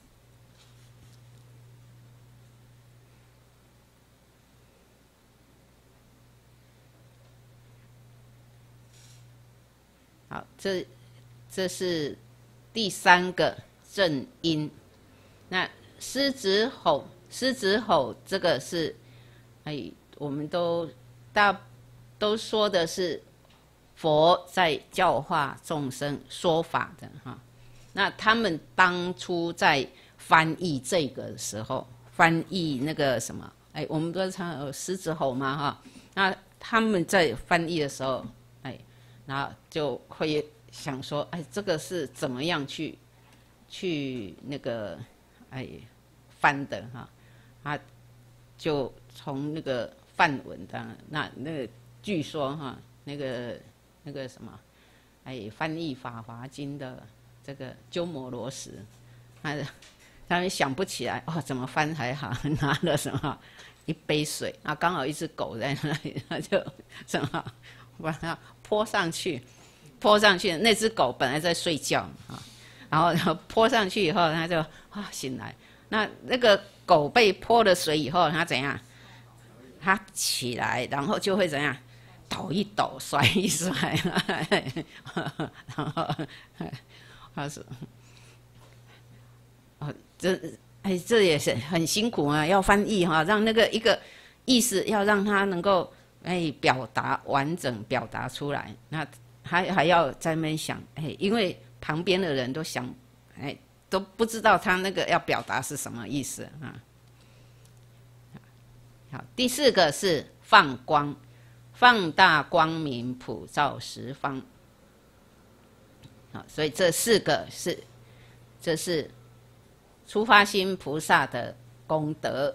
好，这这是第三个正音。那狮子吼，狮子吼，这个是，哎，我们都大都说的是佛在教化众生说法的哈。那他们当初在翻译这个时候，翻译那个什么，哎，我们都常有狮子吼嘛哈。那他们在翻译的时候，哎。然后就会想说，哎，这个是怎么样去去那个哎翻的哈？他就从那个梵文的那那个据说哈，那个那个什么哎翻译《法华经》的这个鸠摩罗什，他他们想不起来哦，怎么翻还好，拿了什么一杯水，啊，刚好一只狗在那里，他就什么把它泼上去，泼上去，那只狗本来在睡觉啊，然后泼上去以后，它就啊醒来。那那个狗被泼了水以后，它怎样？它起来，然后就会怎样？抖一抖，甩一甩，然后他说：“哦，这哎，这也是很辛苦啊，要翻译哈，让那个一个意思要让他能够哎表达完整表达出来，那还还要在那边想，哎，因为旁边的人都想，哎，都不知道他那个要表达是什么意思啊。好，第四个是放光，放大光明，普照十方。好，所以这四个是，这是初发心菩萨的功德。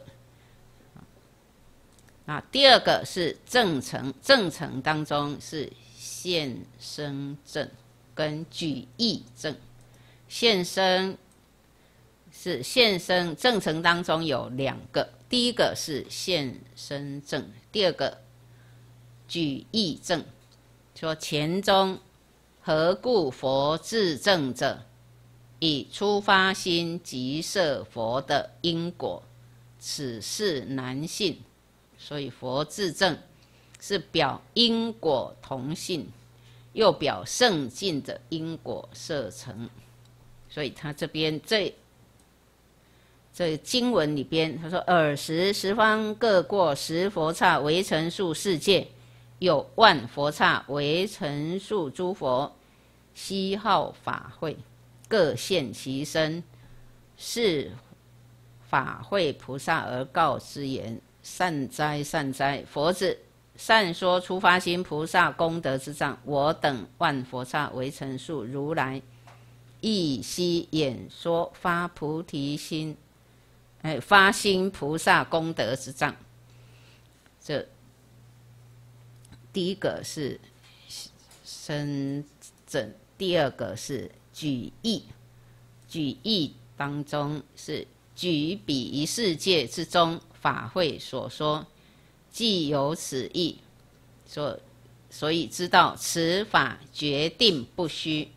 啊，第二个是正成，正成当中是现生正跟举义正。现生是现生正成当中有两个，第一个是现生正，第二个举义正。说前中何故佛自证者？以初发心即摄佛的因果，此事难信。所以佛自证是表因果同性，又表圣境的因果摄成。所以他这边这这经文里边，他说：尔时十方各过十佛刹为成数世界，有万佛刹为成数诸佛，悉号法会，各现其身，是法会菩萨而告之言：善哉善哉，佛子善说初发心菩萨功德之藏，我等万佛刹为成数如来亦悉演说发菩提心，哎，发心菩萨功德之藏。这第一个是生正，第二个是举义。举义当中是举彼一世界之中法会所说，既有此意，所所以知道此法决定不虚。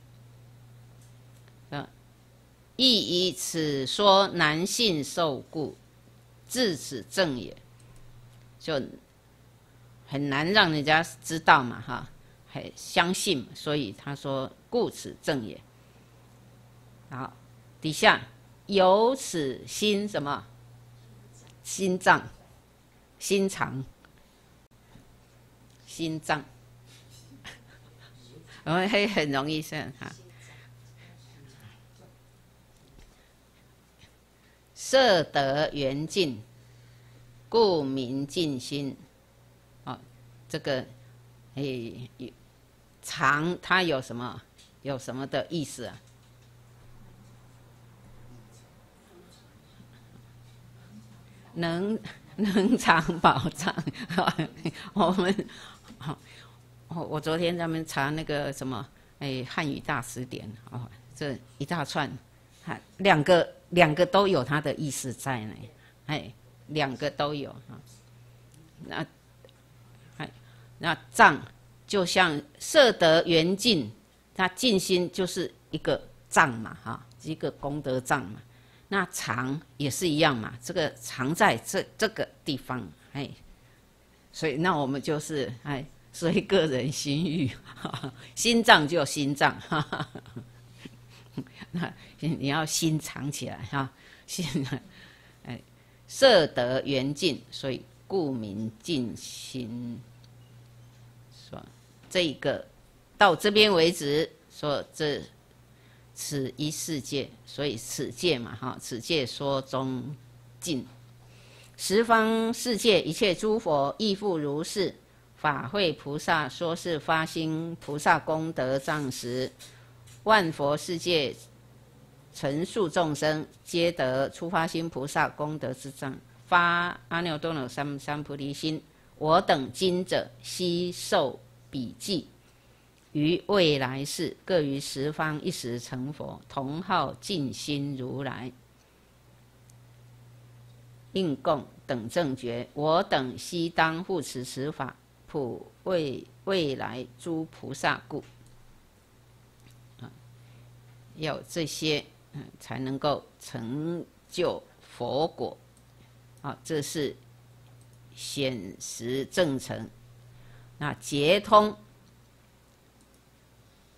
亦以此说难信受故，自此正也。就很难让人家知道嘛，哈，还相信，所以他说故此正也。好，底下有此心什么？心脏，心肠，心脏，我们会很容易是哈。摄得圆净，故名净心。哦，这个诶，常它有什么有什么的意思啊？能能藏宝藏。我们我我昨天在那边查那个什么哎汉语大词典哦，这一大串，两个两个都有它的意思在呢，哎，两个都有啊。那哎那藏就像摄得圆净，它净心就是一个藏嘛，哈，一个功德藏嘛。那藏也是一样嘛，这个藏在这这个地方，哎，所以那我们就是哎，随个人心欲，心脏就心脏，哈哈，那你要心藏起来哈，心哎，摄得圆净，所以故名净心。说这个到这边为止，说这。此一世界，所以此界嘛，哈，此界说中尽，十方世界一切诸佛亦复如是。法会菩萨说是发心菩萨功德藏时，万佛世界成数众生皆得初发心菩萨功德之藏，发阿耨多罗三三菩提心。我等今者悉受彼记。于未来世，各于十方一时成佛，同号净心如来，应供等正觉。我等悉当护持此法，普为未来诸菩萨故。啊，要这些，嗯，才能够成就佛果。啊，这是显实正成。那结通。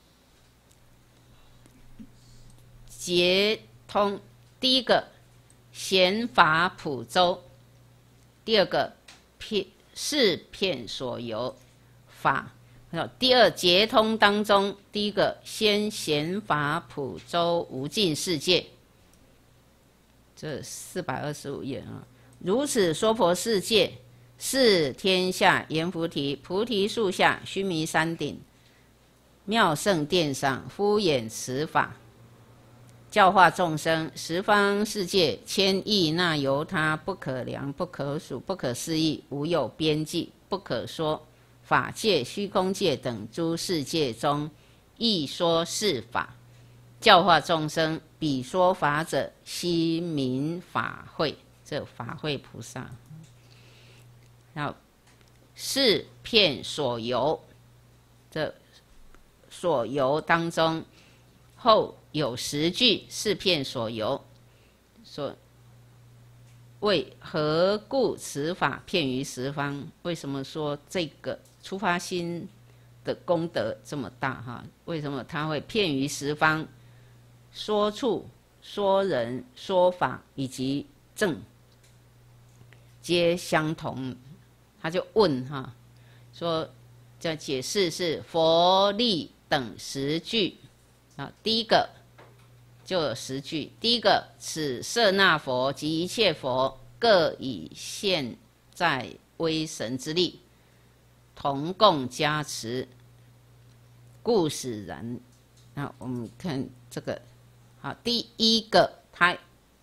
结通，第一个显法普周。第二个片是片所由法。第二结通当中，第一个先显法普周无尽世界，这四百二十五页啊。如此说婆世界，是天下阎浮提，菩提树下，须弥山顶，妙胜殿上，敷演此法，教化众生。十方世界，千亿那由他，不可量，不可数，不可思议，无有边际，不可说。法界、虚空界等诸世界中，亦说是法，教化众生。彼说法者，悉名法会。这法会菩萨，然后是片所由，这所由当中后有十句，是片所由。说为何故此法遍于十方？为什么说这个出发心的功德这么大哈？为什么它会遍于十方？说处、说人、说法以及正皆相同。他就问哈，说这解释是佛力等十句啊。第一个就有十句，第一个此舍那佛及一切佛，各以现在威神之力，同共加持，故使然。那我们看这个，好，第一个它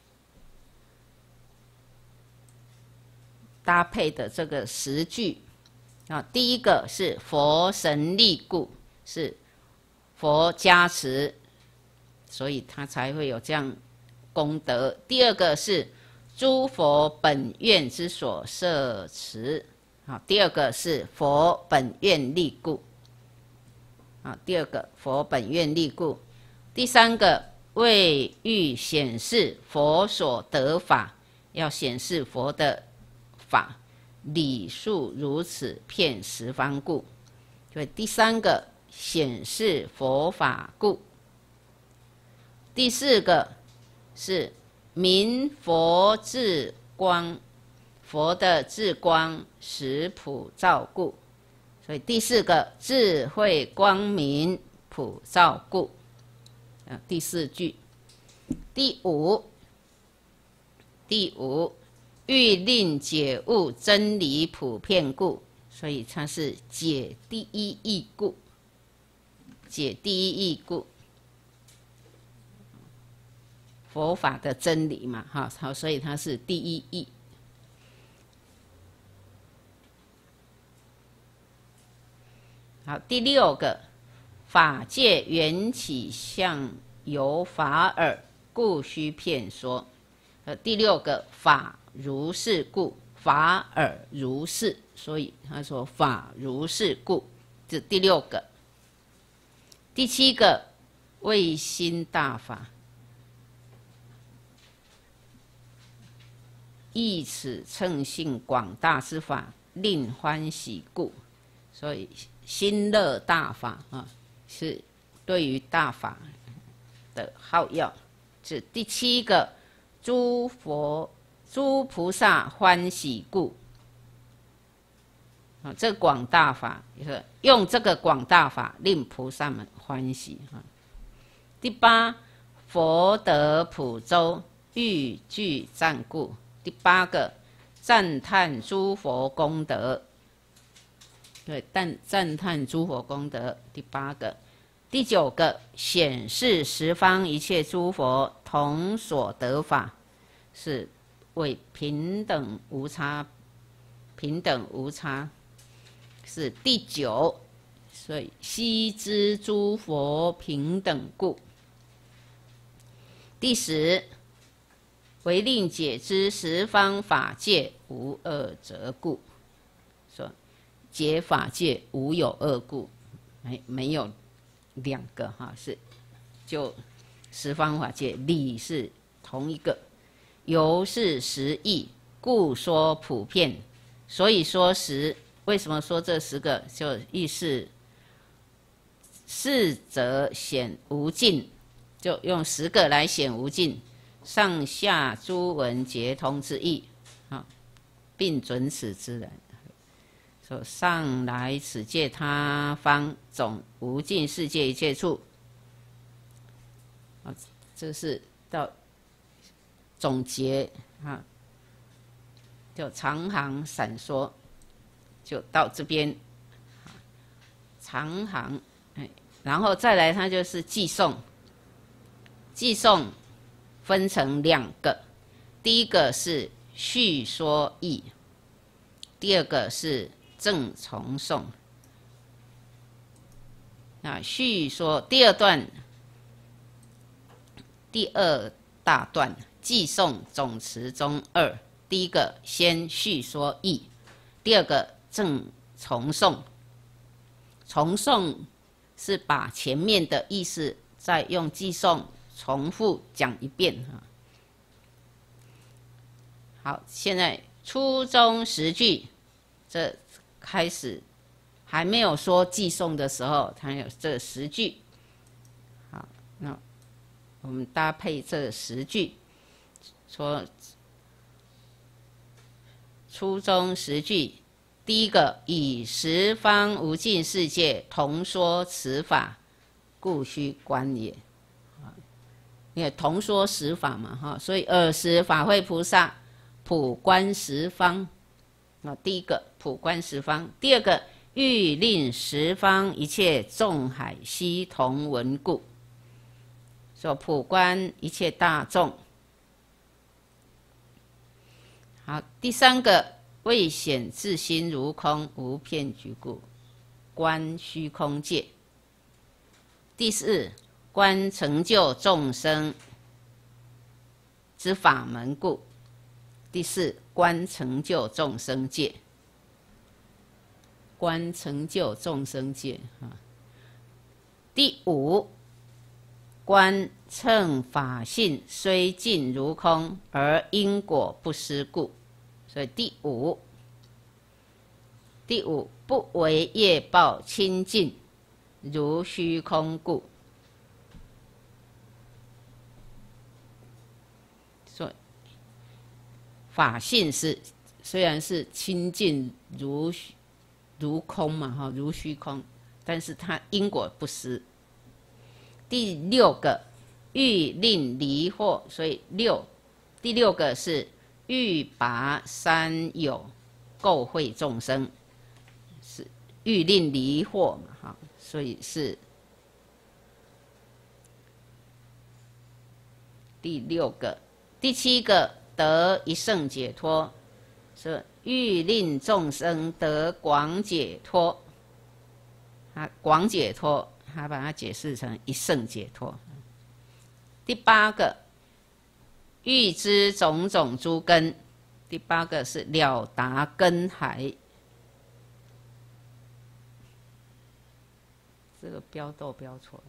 搭配的这个十句啊，第一个是佛神力故，是佛加持，所以他才会有这样功德。第二个是诸佛本愿之所摄持。好，第二个是佛本愿力故。好，第二个佛本愿力故。第三个为欲显示佛所得法，要显示佛的法，理数如此遍十方故。所以第三个显示佛法故。第四个是明佛智光，佛的智光使普照故。所以第四个智慧光明普照故。啊，第四句。第五，第五欲令解悟真理普遍故，所以它是解第一义故，解第一义故。佛法的真理嘛，哈，好，所以它是第一义。好，第六个，法界缘起相由法耳，故须遍说。呃，第六个法如是故，法耳如是，所以他说法如是故，这第六个。第七个为心大法，以此称性广大之法，令欢喜故。所以心乐大法啊，是对于大法的好要。是第七个诸佛诸菩萨欢喜故。啊，这广大法就是用这个广大法令菩萨们欢喜啊。第八，佛得普周，欲具赞故。第八个赞叹诸佛功德，对，但赞叹诸佛功德。第八个，第九个显示十方一切诸佛同所得法，是为平等无差，平等无差，是第九，所以悉知诸佛平等故。第十，为令解知十方法界无二者故。说解法界无有二故，没没有两个哈，是就十方法界理是同一个，由是十义，故说普遍。所以说十，为什么说这十个？就意是是则显无尽，就用十个来显无尽。 上下诸文皆通之意，啊，并准此之人。说上来此界他方总无尽世界一切处，啊，这是到总结啊，就长行闪烁，就到这边，长行，哎，然后再来，它就是寄送。寄送分成两个，第一个是叙说义，第二个是正从诵。那叙说第二段，第二大段寄送总持中二，第一个先叙说义，第二个正从诵。从诵是把前面的意思再用寄诵重复讲一遍哈。好，现在初中十句，这开始还没有说寄诵的时候，它有这十句。好，那我们搭配这十句，说初中十句，第一个以十方无尽世界同说此法，故须观也。因为同说十法嘛，哈，所以尔时法会菩萨普观十方。啊，第一个普观十方，第二个欲令十方一切众海悉同闻故，说普观一切大众。好，第三个为显自心如空无片局故，观虚空界。第四，观成就众生之法门故。第四，观成就众生界。观成就众生界啊。第五，观乘法性虽尽如空，而因果不失故。所以第五，第五不为业报清净，如虚空故。所以法性是虽然是清净如如空嘛，哈，如虚空，但是它因果不失。第六个欲令离惑，所以六第六个是欲拔三有垢秽众生，是欲令离惑嘛，哈，所以是第六个。第七个得一圣解脱，是欲令众生得广解脱。啊，广解脱，他把它解释成一圣解脱。第八个欲知种种诸根，第八个是了达根海。这个标都标错了。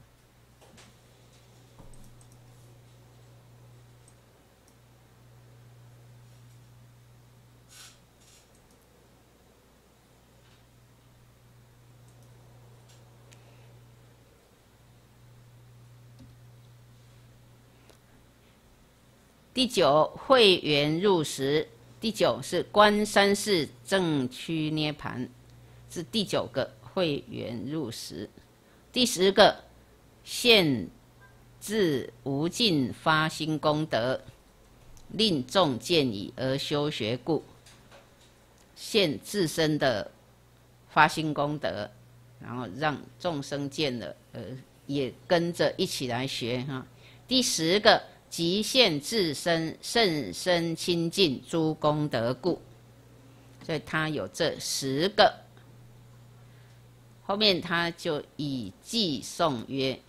第九，会缘入时。第九是观三世正趋涅盘，是第九个会缘入时。第十个现自无尽发心功德，令众见已而修学故。现自身的发心功德，然后让众生见了，呃，也跟着一起来学哈。第十个即现自身甚深清净诸功德故，所以他有这十个。后面他就以偈颂曰：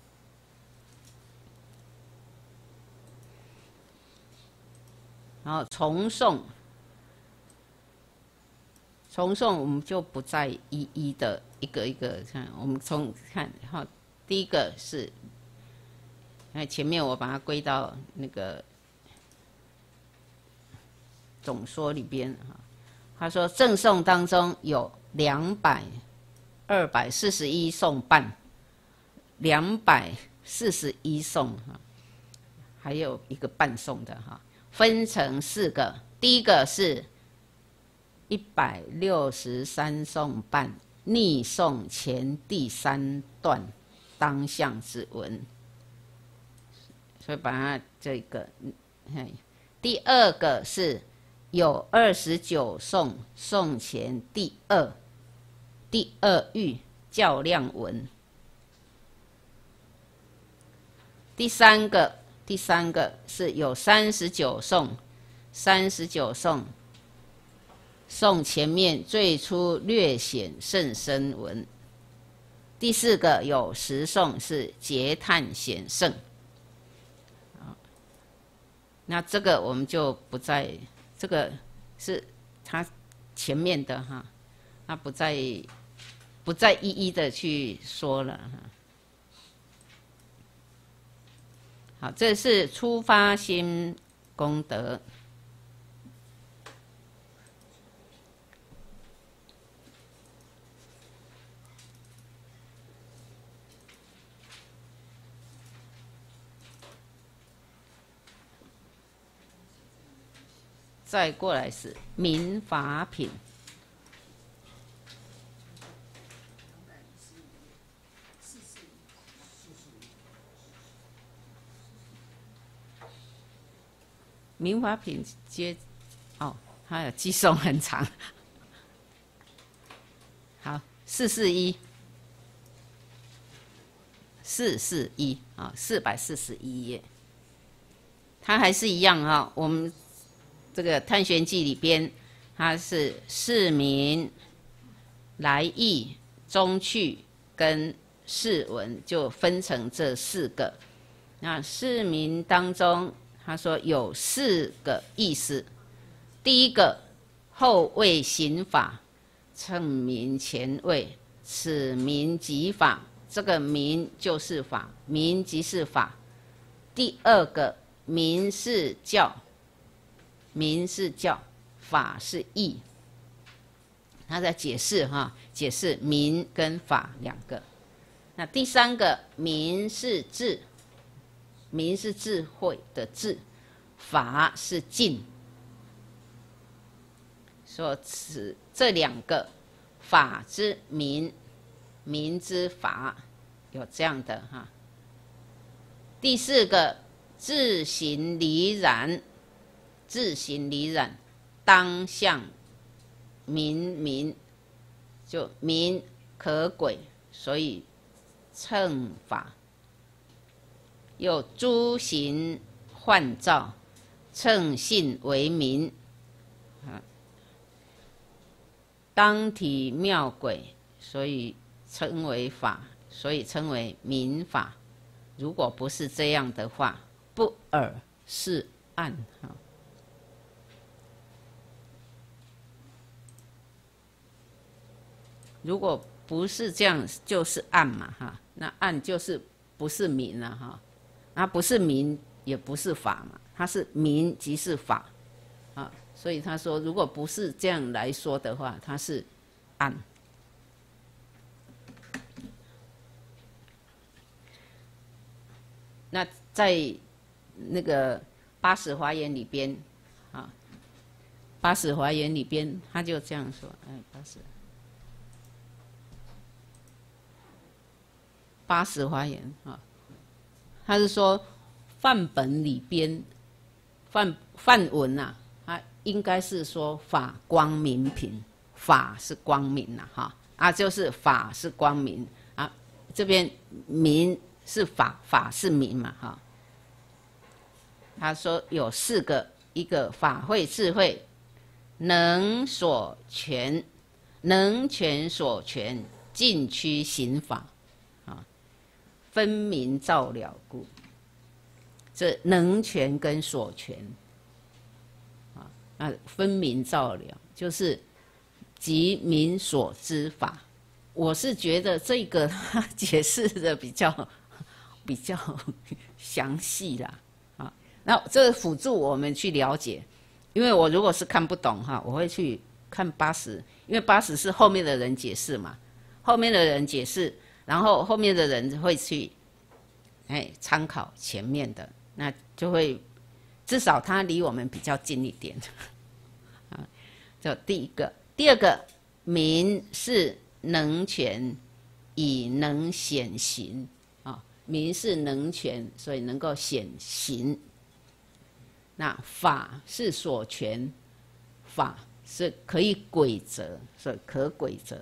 然后重诵，重诵我们就不再一一的一个一个看，我们从看哈，第一个是。那前面我把它归到那个总说里边哈，他说正诵当中有两百二百四十一颂半，两百四十一颂哈， 还有一个伴诵的哈，分成四个。第一个是一百六十三颂半，逆诵前第三段当向之文，所以把它这个，第二个是有二十九颂，颂前第二第二句较量文。第三个，第三个是有三十九颂，三十九颂，颂前面最初略显甚深文。第四个有十颂是结叹显胜。那这个我们就不再，这个是它前面的哈，那不再不再一一的去说了哈。好，这是初发心功德。再过来是民法品。民法品接哦，它有寄送很长。好，四四一，四四一啊，四百四十一页，它还是一样啊、哦。我们这个《探玄记》里边，它是释名、来意、中趣跟释文，就分成这四个。那释名当中，他说有四个意思。第一个，后位行法，称名前位，此名即法。这个名就是法，名即是法。第二个，名是教。名是教，法是义。他在解释哈，解释名跟法两个。那第三个，名是智，名是智慧的智，法是静。说此这两个，法之名，名之法，有这样的哈。第四个，自行离然。自行离染，当向明明，就明可轨，所以称法。又诸行幻照，称性为明。啊，当体妙轨，所以称为法，所以称为明法。如果不是这样的话，不尔是暗哈。如果不是这样，就是暗嘛哈，那暗就是不是明了哈，那不是明也不是法嘛，它是明即是法啊，所以他说，如果不是这样来说的话，它是暗。那在那个八十华严里边啊，八十华严里边他就这样说，哎，八十。八十华严啊，他是说范本里边范范文呐、啊，他应该是说法光明品，法是光明呐、啊，哈啊就是法是光明啊，这边明是法，法是明嘛，哈。他说有四个，一个法会智慧，能所全，能全所全，尽趋行法。分明照了故，这能全跟所全啊，那分明照了就是即明所知法。我是觉得这个他解释的比较比较详细啦啊，那这辅助我们去了解，因为我如果是看不懂哈，我会去看八十，因为八十是后面的人解释嘛，后面的人解释。然后后面的人会去，哎，参考前面的， 那就会至少它离我们比较近一点。啊，这第一个。第二个，民是能权，以能显行。啊，民是能权，所以能够显行。那法是所权，法是可以规则，所以可规则。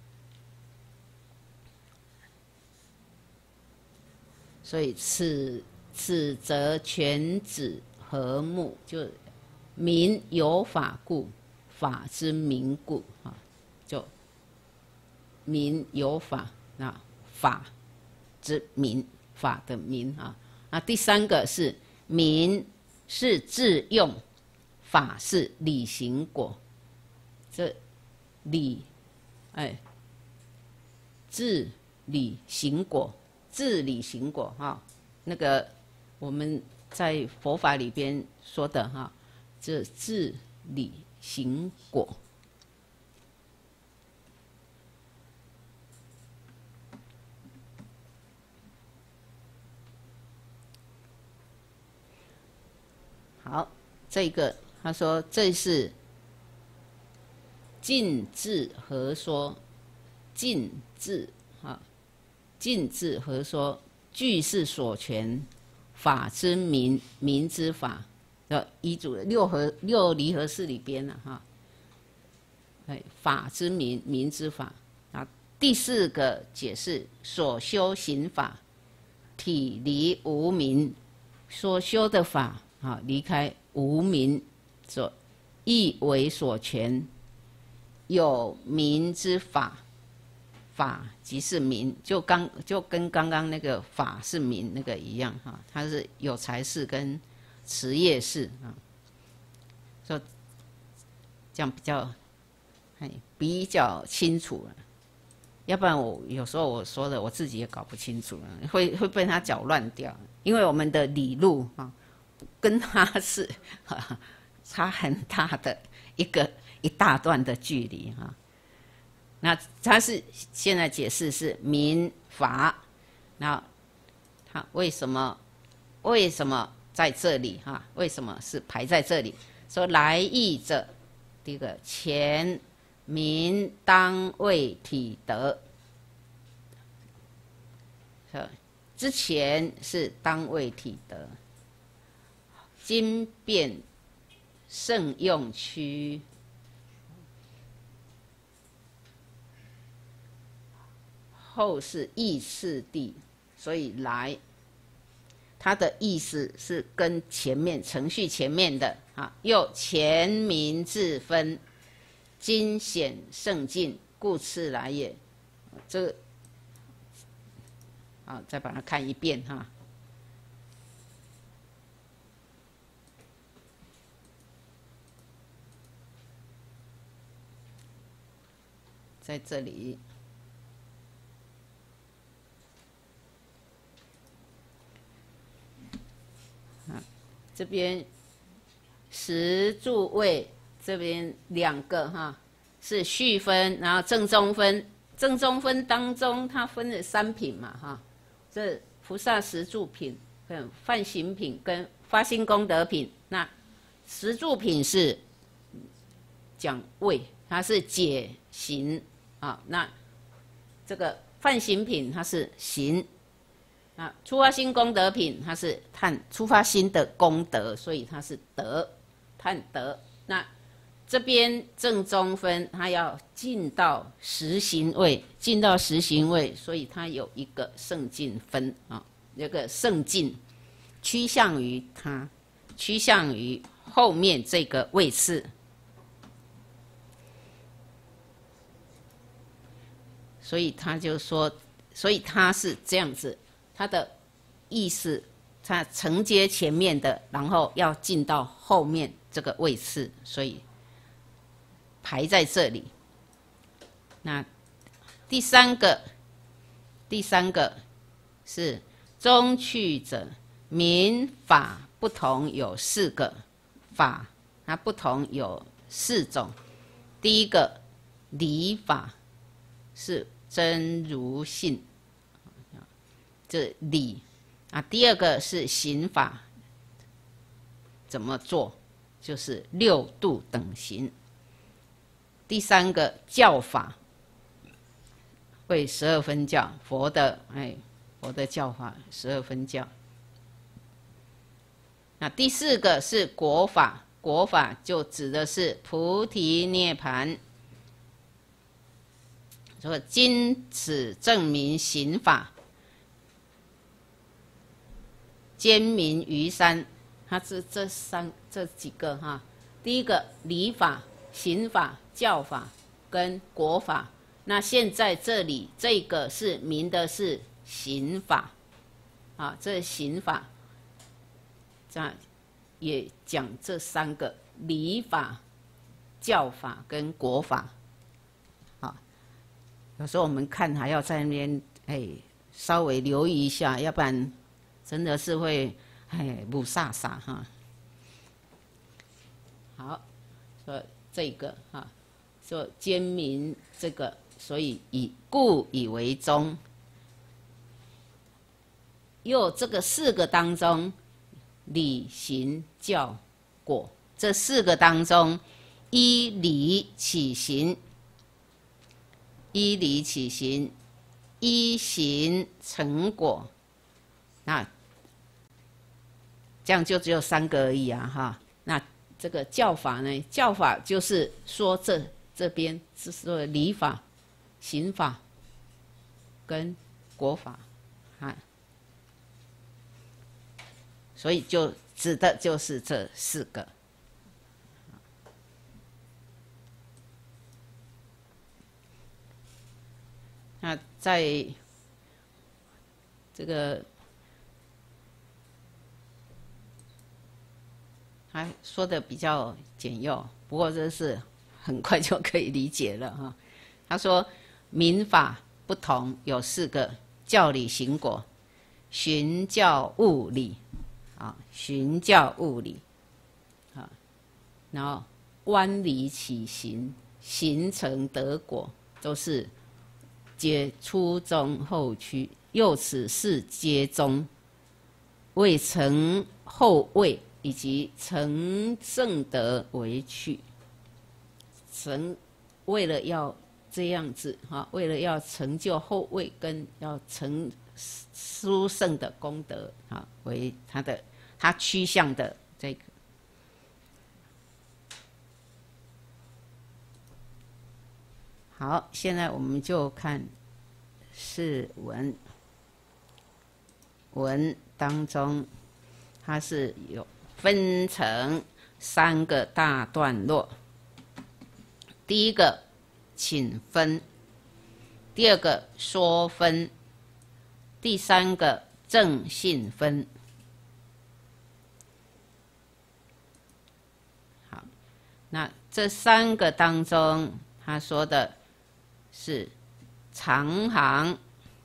所以此此则全指和睦，就民有法故，法之民故啊，就民有法，那法之民，法的民啊。那第三个是民是自用，法是理行果。这理，哎，自理行果。自理行果哈，那个我们在佛法里边说的哈，这自理行果。好，这个他说这是尽智合说，尽智哈。尽智合说，具是所权，法之民，民之法。的遗嘱六合六离合式里边呢，哈，哎，法之民，民之法。啊，第四个解释所修行法，体离无民，所修的法啊，离开无民，所亦为所权，有民之法。法即是民，就刚就跟刚刚那个法是民那个一样哈，它是有财式跟持业式啊，说这样比较哎比较清楚了，要不然我有时候我说的我自己也搞不清楚了，会会被他搅乱掉，因为我们的理路啊跟他是啊差很大的一个一大段的距离哈。那他是现在解释是民法，那他为什么为什么在这里哈？为什么是排在这里？说来意者，第一个前民当为体德，之前是当为体德，今变圣用区。后是意次第，所以来，它的意思是跟前面程序前面的啊，又前民自分，今显圣境，故次来也。这个啊，再把它看一遍哈。在这里。这边十住位这边两个哈是序分，然后正中分，正中分当中它分了三品嘛哈，这菩萨十住品、跟梵行品跟发心功德品。那十住品是讲位，它是解行啊，那这个梵行品它是行。啊，出发心功德品，它是探出发心的功德，所以它是德，探德。那这边正中分，它要进到实行位，进到实行位，所以它有一个圣境分啊，有个圣境趋向于它，趋向于后面这个位次。所以他就说，所以他是这样子。它的意思，它承接前面的，然后要进到后面这个位次，所以排在这里。那第三个，第三个是中去者，民法不同有四个法，它不同有四种。第一个理法是真如性。这理啊，第二个是行法， 怎么做？就是六度等行。第三个教法，为十二分教，佛的哎，佛的教法十二分教。那第四个是果法，果法就指的是菩提涅盘。说今此证明行法，兼明于三。它是这三这几个哈，第一个理法、行法、教法跟果法。那现在这里这个是明的是行法，啊，这行法，这样也讲这三个理法、教法跟果法。好，有时候我们看还要在那边哎稍微留意一下，要不然真的是会哎不飒飒哈。好，说这个哈，说兼明这个。所以以故以为宗，又这个四个当中，理行教果这四个当中，依理起行，依理起行，依行成果，那这样就只有三个而已啊哈。那这个教法呢？教法就是说这这边是说理法。行法跟果法，啊，所以就指的就是这四个。那在这个还说的比较简要，不过这是很快就可以理解了哈。他说。民法不同，有四个：教理行果、循教悟理，啊，循教悟理，啊，然后观理起行，形成得果，都是皆初中后趋，又此四皆中，为成后位以及成圣德为趣，成为了要。这样子哈，为了要成就后位跟要成殊胜的功德啊，为他的他趋向的这个。好，现在我们就看释文。文当中，它是有分成三个大段落。第一个。请分，第二个说分，第三个正信分。好，那这三个当中，他说的是长行。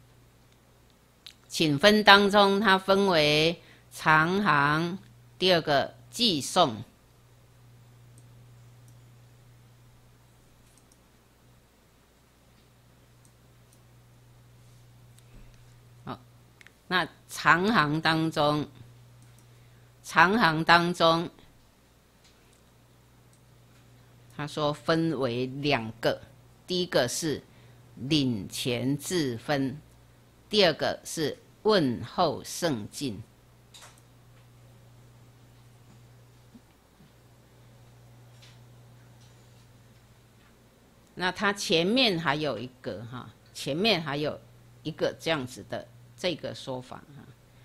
请分当中，它分为长行，第二个寄送。那长行当中，长行当中，他说分为两个，第一个是领前自分，第二个是问候圣境。那他前面还有一个哈，前面还有一个这样子的。这个说法哈，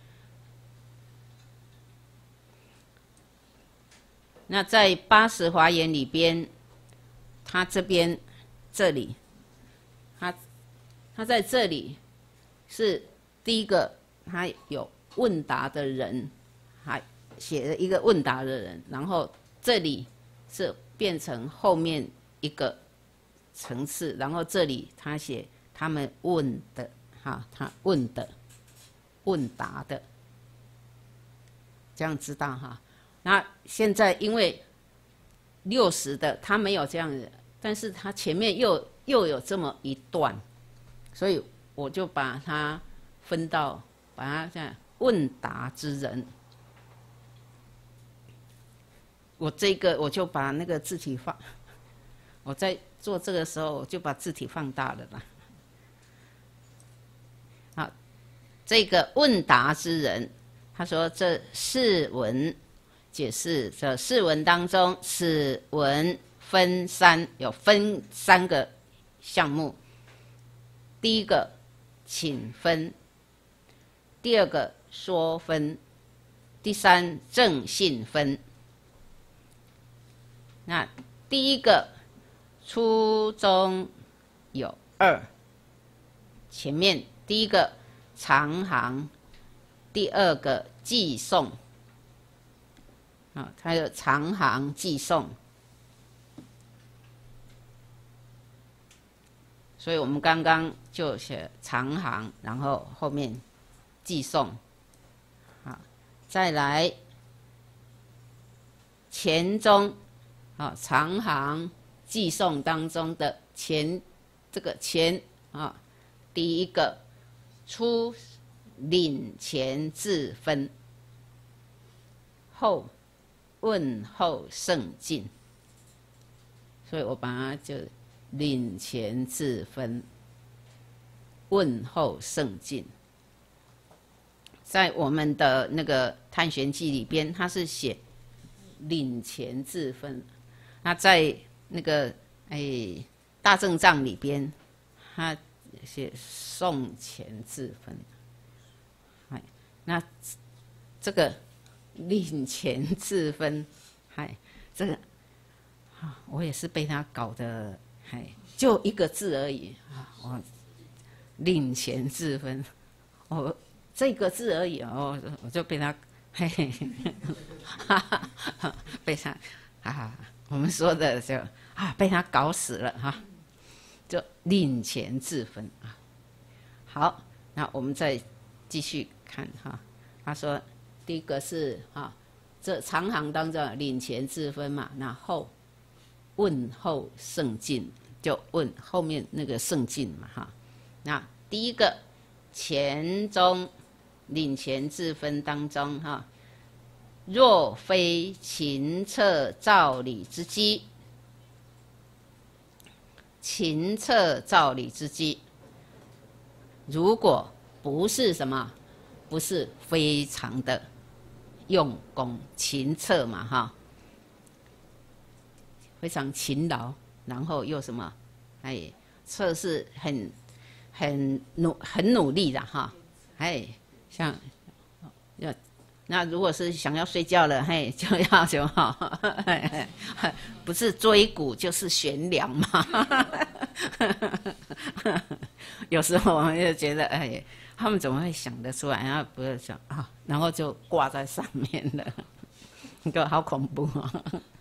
那在八十华严里边，他这边这里，他他在这里是第一个，他有问答的人，还写了一个问答的人，然后这里是变成后面一个层次，然后这里他写他们问的哈，他问的。问答的，这样知道哈。那现在因为六十的他没有这样子，但是他前面又又有这么一段，所以我就把它分到把它这样问答之人。 我这个我就把那个字体放，我在做这个时候我就把字体放大了啦。好，这个问答之人，他说这释文解释，这释文当中，此文分三，有分三个项目。第一个请分，第二个说分，第三正信分。那第一个初中有二，前面第一个长行，第二个寄送，啊，它有长行寄送，所以我们刚刚就写长行，然后后面寄送，啊，再来前中。啊，长行寄送当中的前这个前啊，第一个初领前自分，后问候圣境，所以我把它就领前自分，问候圣境。在我们的那个探玄记里边，它是写领前自分。那在那个哎大正藏里边，他写送前自分，哎，那这个领前自分，哎，这个啊，我也是被他搞得，哎，就一个字而已啊，我领前自分，我这个字而已哦，我就被他，嘿嘿，哈哈，被他，哈哈。我们说的就啊，被他搞死了哈、啊，就领前自分啊。好，那我们再继续看哈、啊。他说，第一个是啊，这长行当中领前自分嘛，那后问候圣境，就问后面那个圣境嘛哈。那第一个前中领前自分当中哈。若非勤策照理之机，勤策照理之机，如果不是什么，不是非常的用功勤策嘛哈，非常勤劳，然后又什么，哎，策是很很努很努力的哈，哎，像要。那如果是想要睡觉了，嘿，就要什么？不是追鼓就是悬梁嘛。有时候我们就觉得，哎，他们怎么会想得出来？然后不是想啊，然后就挂在上面了，你看好恐怖哦。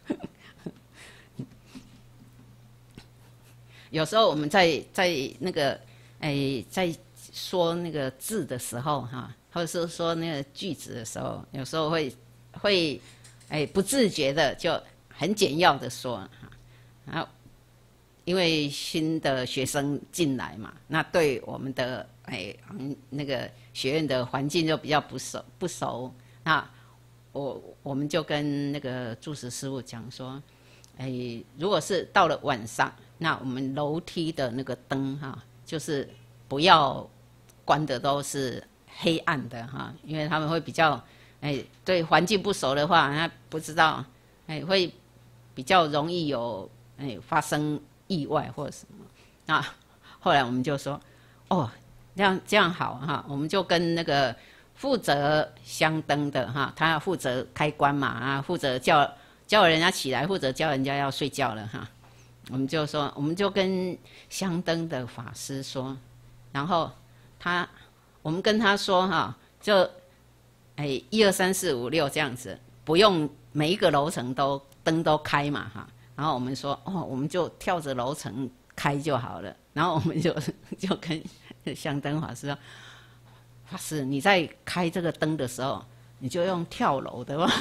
有时候我们在在那个哎，在说那个字的时候哈。或者是说那个句子的时候，有时候会会哎不自觉的就很简要的说，然后因为新的学生进来嘛，那对我们的哎那个学院的环境就比较不熟不熟，那我我们就跟那个住持师父讲说，哎，如果是到了晚上，那我们楼梯的那个灯哈，就是不要关的都是黑暗的哈，因为他们会比较，哎，对环境不熟的话，他不知道，哎，会比较容易有哎发生意外或者什么。那后来我们就说，哦，这样这样好哈，我们就跟那个负责香灯的哈，他要负责开关嘛啊，负责叫叫人家起来，负责叫人家要睡觉了哈。我们就说，我们就跟香灯的法师说，然后他。我们跟他说哈，就哎一二三四五六这样子，不用每一个楼层都灯都开嘛哈。然后我们说哦，我们就跳着楼层开就好了。然后我们就就跟香灯法师说，法师你在开这个灯的时候，你就用跳楼的嘛。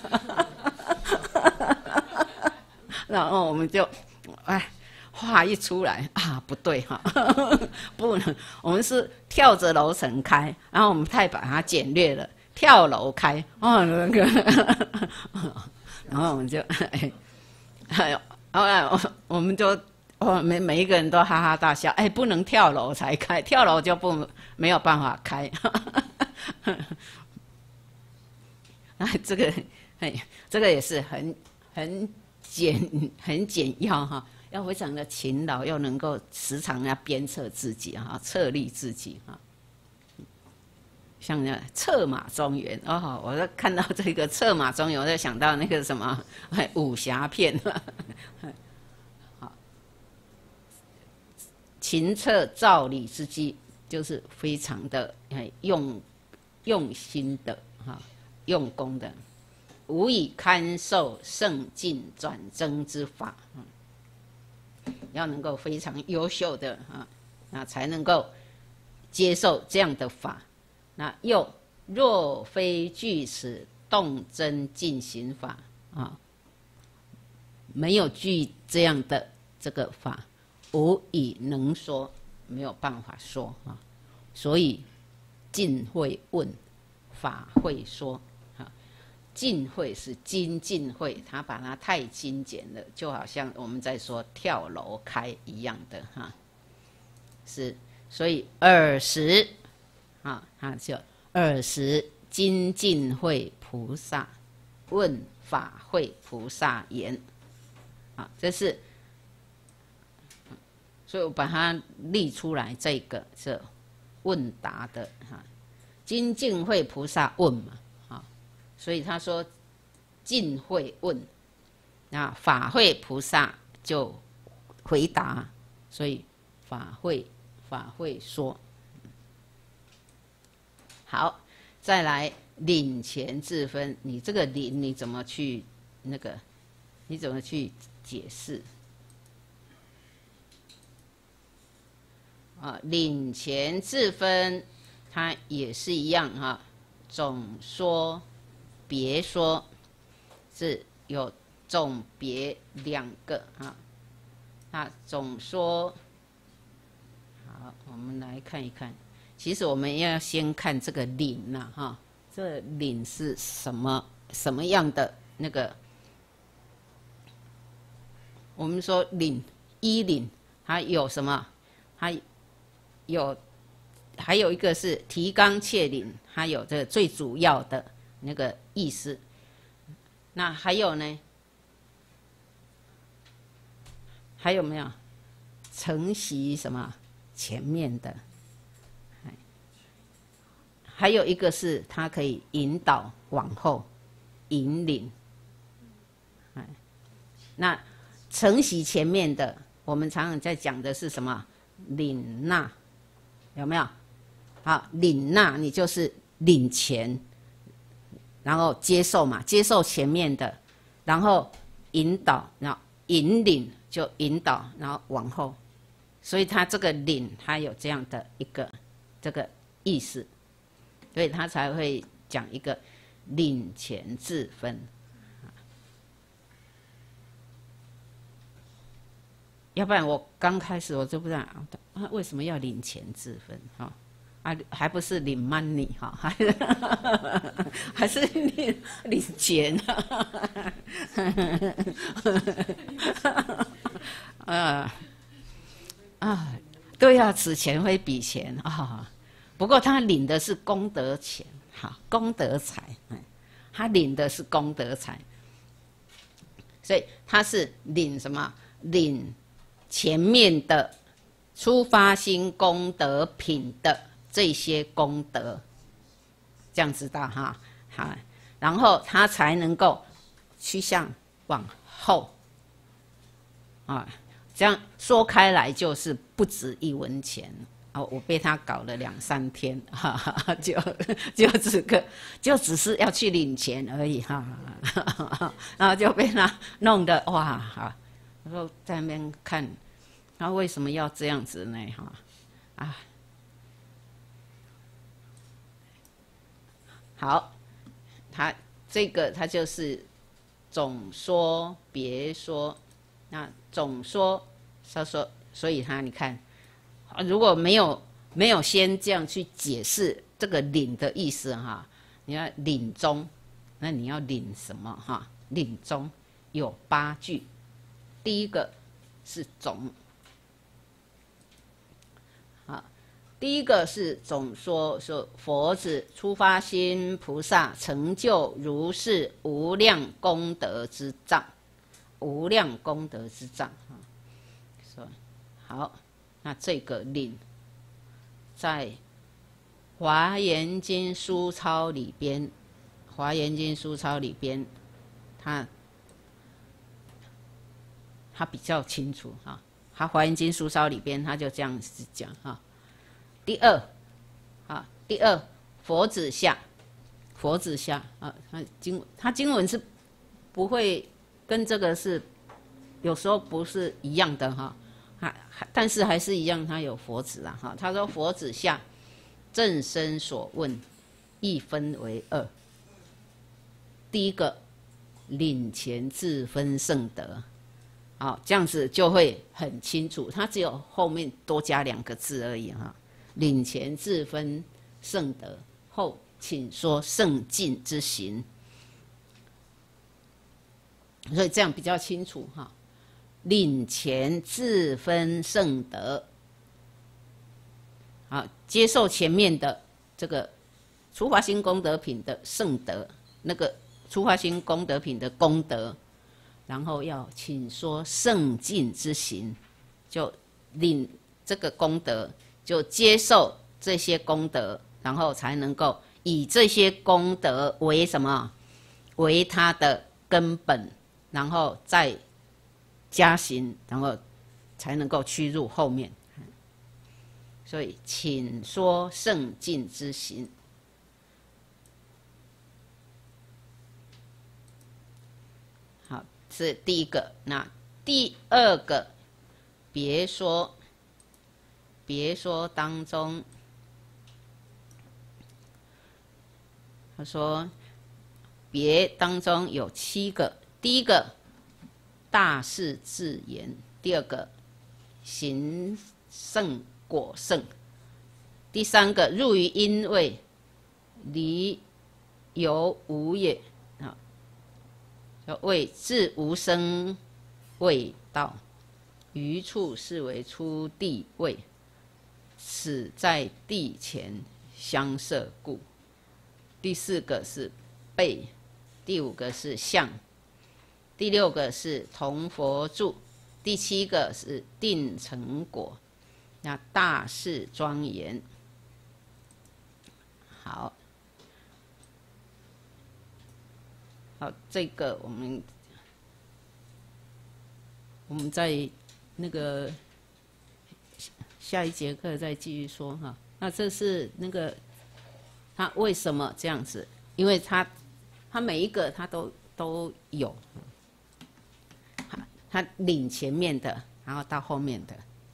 然后我们就哎。话一出来啊，不对哈，不能，我们是跳着楼层开，然后我们太把它简略了， 跳楼开哦那个，然后我们就哎，哎呦，后来我我们就哦每每一个人都哈哈大笑，哎，不能跳楼才开，跳楼就不没有办法开。啊，这个哎，这个也是很很简很简要哈，要非常的勤劳，又能够时常要鞭策自己哈，策励自己哈。像那策马中原哦，我在看到这个策马中原，我在想到那个什么武侠片。好，勤策照理之机，就是非常的用用心的哈。用功的，无以堪受圣境转增之法，嗯，要能够非常优秀的啊，那才能够接受这样的法。那又若非据此动真进行法啊，没有据这样的这个法，无以能说，没有办法说啊。所以尽会问，法会说。尽会是精进会，他把它太精简了，就好像我们在说跳楼开一样的哈。是，所以二十啊，他就二十精进会菩萨问法会菩萨言啊，这是，所以我把它立出来，这个是问答的哈。精进会菩萨问嘛。所以他说尽会问，那法会菩萨就回答，所以法会法会说。好，再来领前自分，你这个领你怎么去那个？你怎么去解释？啊，领前自分，它也是一样哈，总说。别说是有总别两个啊，那总说好，我们来看一看。其实我们要先看这个领呐，哈，这领是什么什么样的那个？我们说领一领，它有什么？它有还有一个是提纲挈领，它有这个最主要的。那个意思，那还有呢？还有没有承袭什么前面的？还有一个是它可以引导往后，引领。那承袭前面的，我们常常在讲的是什么？领纳，有没有？好，领纳你就是领前。然后接受嘛，接受前面的，然后引导，然后引领就引导，然后往后，所以他这个领，他有这样的一个这个意思，所以他才会讲一个领前自分。要不然我刚开始我就不知道啊，为什么要领前自分哈？啊，还不是领 money 哈，还是还是领领钱啊啊，对呀、啊，此钱会彼钱啊。不过他领的是功德钱，哈，功德财，他领的是功德财，所以他是领什么？领前面的初发心功德品的。这些功德，这样知道哈，好，然后他才能够去向往后，啊，这样说开来就是不值一文钱哦。我被他搞了两三天，哈哈，就就这个就只是要去领钱而已哈，然后就被他弄得哇哈，我说在那边看，他为什么要这样子呢？哈啊。好，他这个他就是总说别说，那总说他说，所以他你看，如果没有没有先这样去解释这个领的意思哈， 你要领宗，那你要领什么哈？领宗有八句，第一个是总，啊，第一个是总说说佛子初发心菩萨成就如是无量功德之藏，无量功德之藏啊。说好，那这个领在华严经书钞里边，华严经书钞里边，它它比较清楚哈。它华严经书钞里边，它就这样子讲哈。第二，啊，第二佛子下，佛子下啊，它经它经文是不会跟这个是有时候不是一样的哈，还但是还是一样，它有佛子啦哈。他说佛子下。正身所问，一分为二。第一个，领前自分圣德，好，这样子就会很清楚。它只有后面多加两个字而已哈。领前自分圣德，后请说圣境之行，所以这样比较清楚哈。领前自分圣德。好，接受前面的这个初发心功德品的圣德，那个初发心功德品的功德，然后要请说圣境之行，就领这个功德，就接受这些功德，然后才能够以这些功德为什么？为他的根本，然后再加行，然后才能够趋入后面。所以，请说圣境之行。好，是第一个。那第二个，别说，别说当中，他说，别当中有七个。第一个，大事自言；第二个，行圣。果圣，第三个入于因位，离由无也啊，叫谓自无生未到，余处是为出地位，此在地前相摄故。第四个是背，第五个是相，第六个是同佛住，第七个是定成果。那大事庄严，好，好，这个我们我们在那个下一节课再继续说哈。那这是那个他为什么这样子？因为他他每一个他都都有，他领前面的，然后到后面的。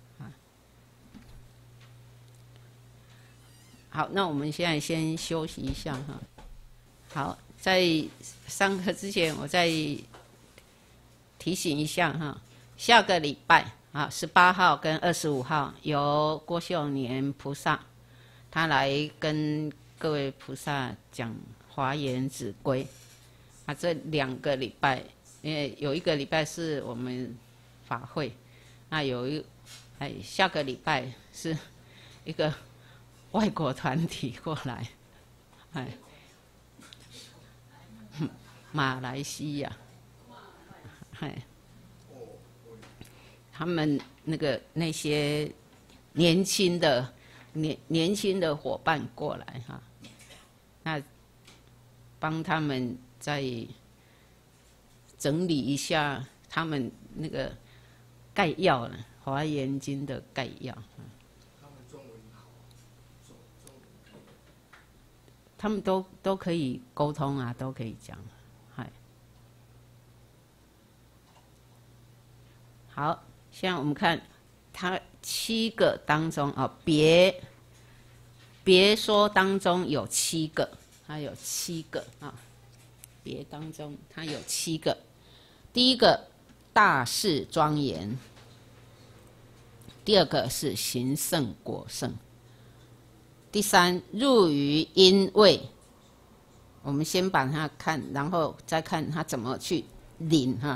好，那我们现在先休息一下哈。好，在上课之前，我再提醒一下哈，下个礼拜啊，十八号跟二十五号由郭秀年菩萨他来跟各位菩萨讲华严指归。啊，这两个礼拜，因为有一个礼拜是我们法会，那有一哎下个礼拜是一个外国团体过来，哎，马来西亚，哎，他们那个那些年轻的年年轻的伙伴过来哈，那帮他们再整理一下他们那个概要了，《华严经》的概要。他们都都可以沟通啊，都可以讲，嗨。好，现在我们看，它七个当中哦，别别说当中有七个，它有七个啊，别当中它有七个。第一个大事庄严，第二个是行圣果圣。第三，入于因位， 我们先把它看，然后再看它怎么去领哈。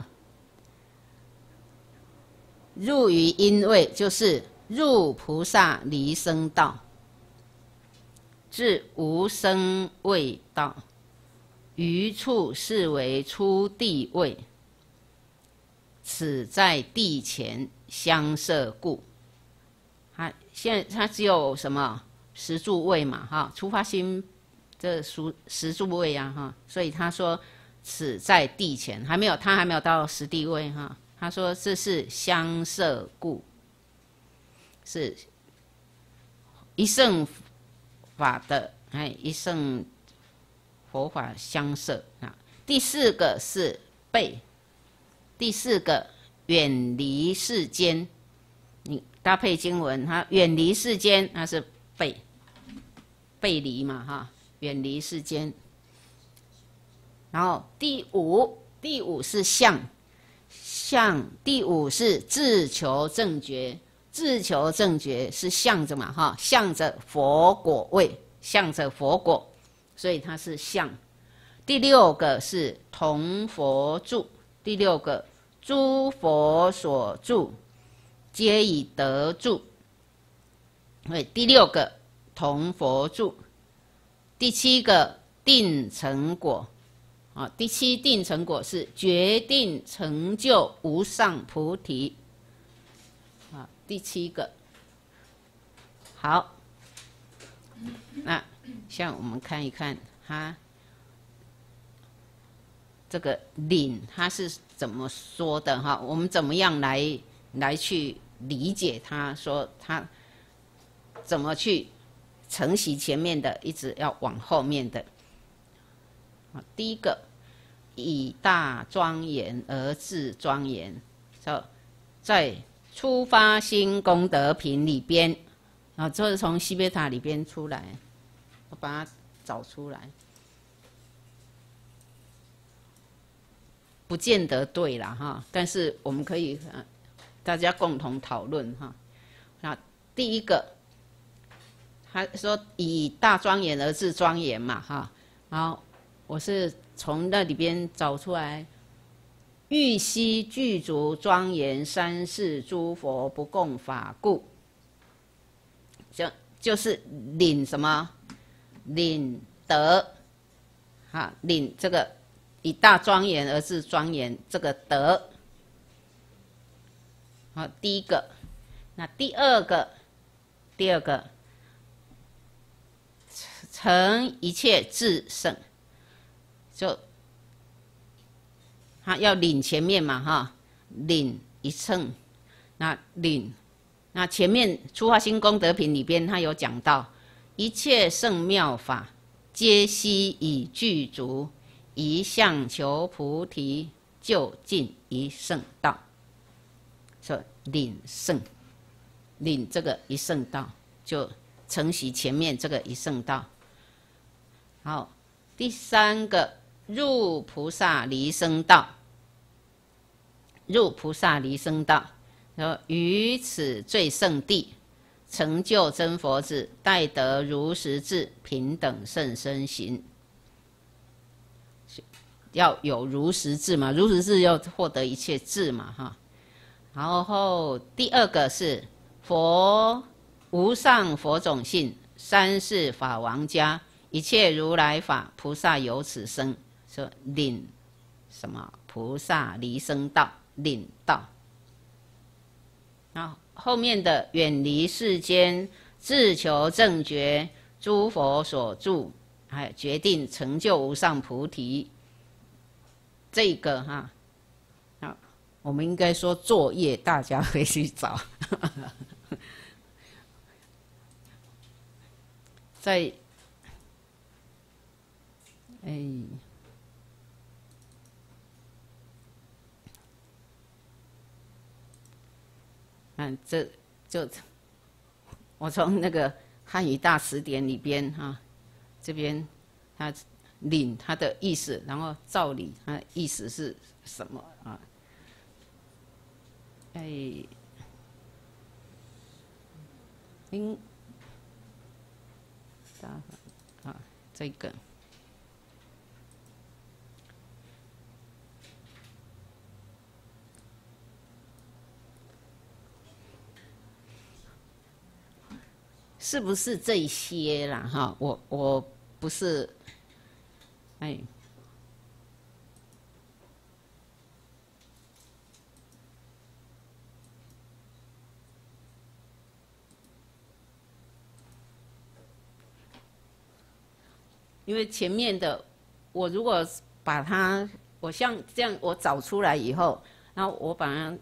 入于因位，就是入菩萨离生道，至无生位道，余处是为初地位。此在地前相摄故。它现在它只有什么十住位嘛哈，出发心这十十住位啊哈，所以他说此在地前还没有，他还没有到十地位哈。他说这是相摄故，是一乘法的哎，一乘佛法相摄啊。第四个是背，第四个远离世间，你搭配经文，它远离世间，那是背背离嘛哈，远离世间。然后第五，第五是相。相第五是自求正觉，自求正觉是向着嘛哈，向着佛果位，向着佛果，所以它是相。第六个是同佛住，第六个诸佛所住，皆以得住。对，第六个同佛住。第七个定成果。啊，第七定成果是决定成就无上菩提。啊，第七个。好，那像我们看一看它这个领它是怎么说的哈？我们怎么样来来去理解它？说它怎么去承袭前面的，一直要往后面的。啊，第一个。以大庄严而自庄严，在出发心功德品里边啊，这是从西贝塔里边出来，我把它找出来，不见得对啦哈，但是我们可以大家共同讨论哈。那第一个，他说以大庄严而自庄严嘛哈，然后我是。从那里边找出来，欲悉具足庄严三世诸佛不共法故，就就是领什么？领德，啊，领这个以大庄严而自庄严这个德。好，第一个，那第二个，第二个，成一切至圣。就他要领前面嘛哈，领一乘，那领那前面出发心功德品里边，他有讲到一切圣妙法，皆悉以具足，一向求菩提，就近一圣道。说领圣，领这个一圣道，就承袭前面这个一圣道。好，第三个。入菩萨离生道，入菩萨离生道，然后于此最圣地，成就真佛智，待得如实智，平等甚深行。要有如实智嘛，如实智要获得一切智嘛哈。然后第二个是佛无上佛种性，三世法王家，一切如来法，菩萨由此生。说领什么菩萨离生道，领道。然后后面的远离世间，自求正觉，诸佛所住，还有决定成就无上菩提。这个哈，啊，我们应该说作业，大家可以去找。在，哎。嗯，这就我从那个汉语大词典里边哈、啊，这边他领他的意思，然后照理他的意思是什么啊？哎，应大啊这个是不是这一些啦？哈，我我不是，哎。因为前面的，我如果把它，我像这样，我找出来以后，然后我把它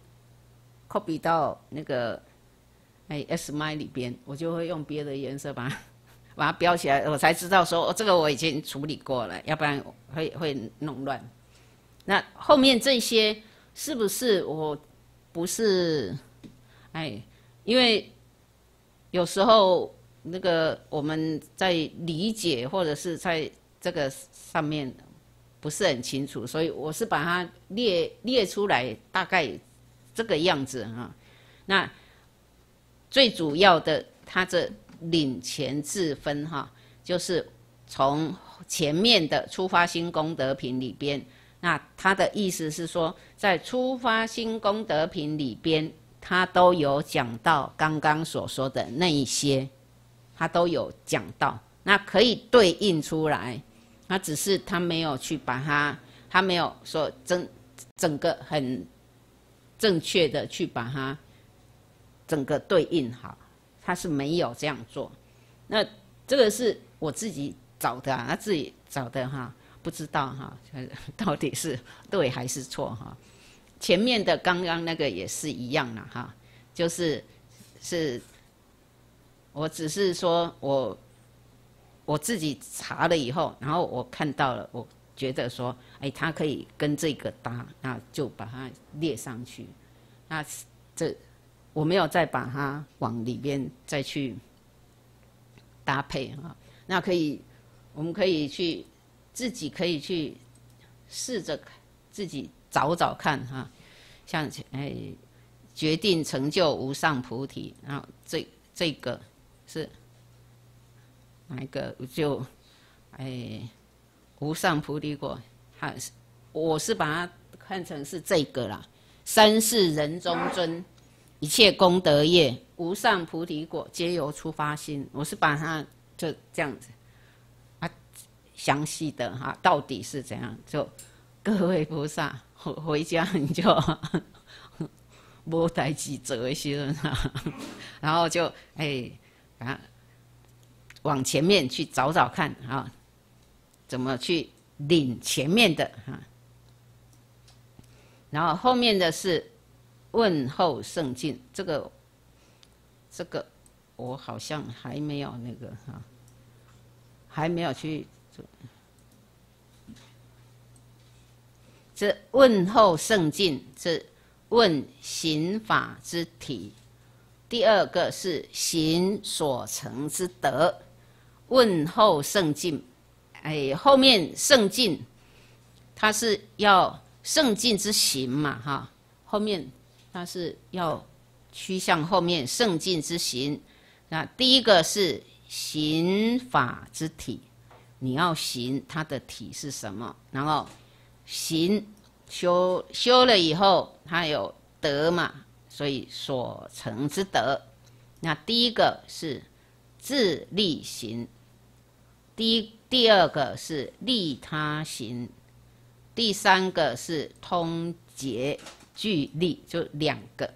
copy 到那个哎 S M I 里边，我就会用别的颜色把它把它标起来，我才知道说，哦，这个我已经处理过了，要不然会会弄乱。那后面这些是不是我不是哎？因为有时候。那个我们在理解或者是在这个上面不是很清楚，所以我是把它列列出来，大概这个样子哈。那最主要的，它这领前字分哈，就是从前面的出发心功德品里边，那它的意思是说，在出发心功德品里边，它都有讲到刚刚所说的那一些。他都有讲到，那可以对应出来，那只是他没有去把它，他没有说整整个很正确的去把它整个对应好，他是没有这样做。那这个是我自己找的啊，他自己找的哈，不知道哈，到底是对还是错哈。前面的刚刚那个也是一样啦哈，就是是。我只是说我我自己查了以后，然后我看到了，我觉得说，哎，它可以跟这个搭，那就把它列上去。那这我没有再把它往里边再去搭配哈。那可以，我们可以去自己可以去试着自己找找看哈。像哎，决定成就无上菩提，然后这这个。是哪一个？就哎，无上菩提果，还是我是把它看成是这个啦。三世人中尊，一切功德业，无上菩提果，皆由出发心。我是把它就这样子啊，详细的哈，到底是怎样？就各位菩萨回回家你就无代志做的时阵哈，然后就哎。啊，往前面去找找看啊，怎么去领前面的啊？然后后面的是问候圣境，这个这个我好像还没有那个哈、啊，还没有去做。这问候圣境，这问行法之体。第二个是行所成之德，问候圣境，哎，后面圣境，它是要圣境之行嘛，哈，后面它是要趋向后面圣境之行。那第一个是行法之体，你要行它的体是什么？然后行修修了以后，它有德嘛。所以所成之德，那第一个是自利行，第一第二个是利他行，第三个是通结具利，就两个。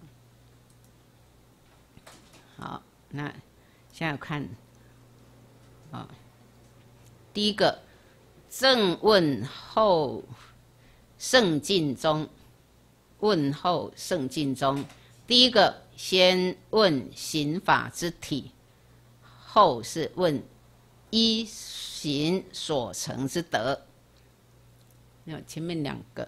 好，那现在看啊，第一个正问候圣境中。问候圣境中，第一个先问行法之体，后是问依行所成之德。那前面两个，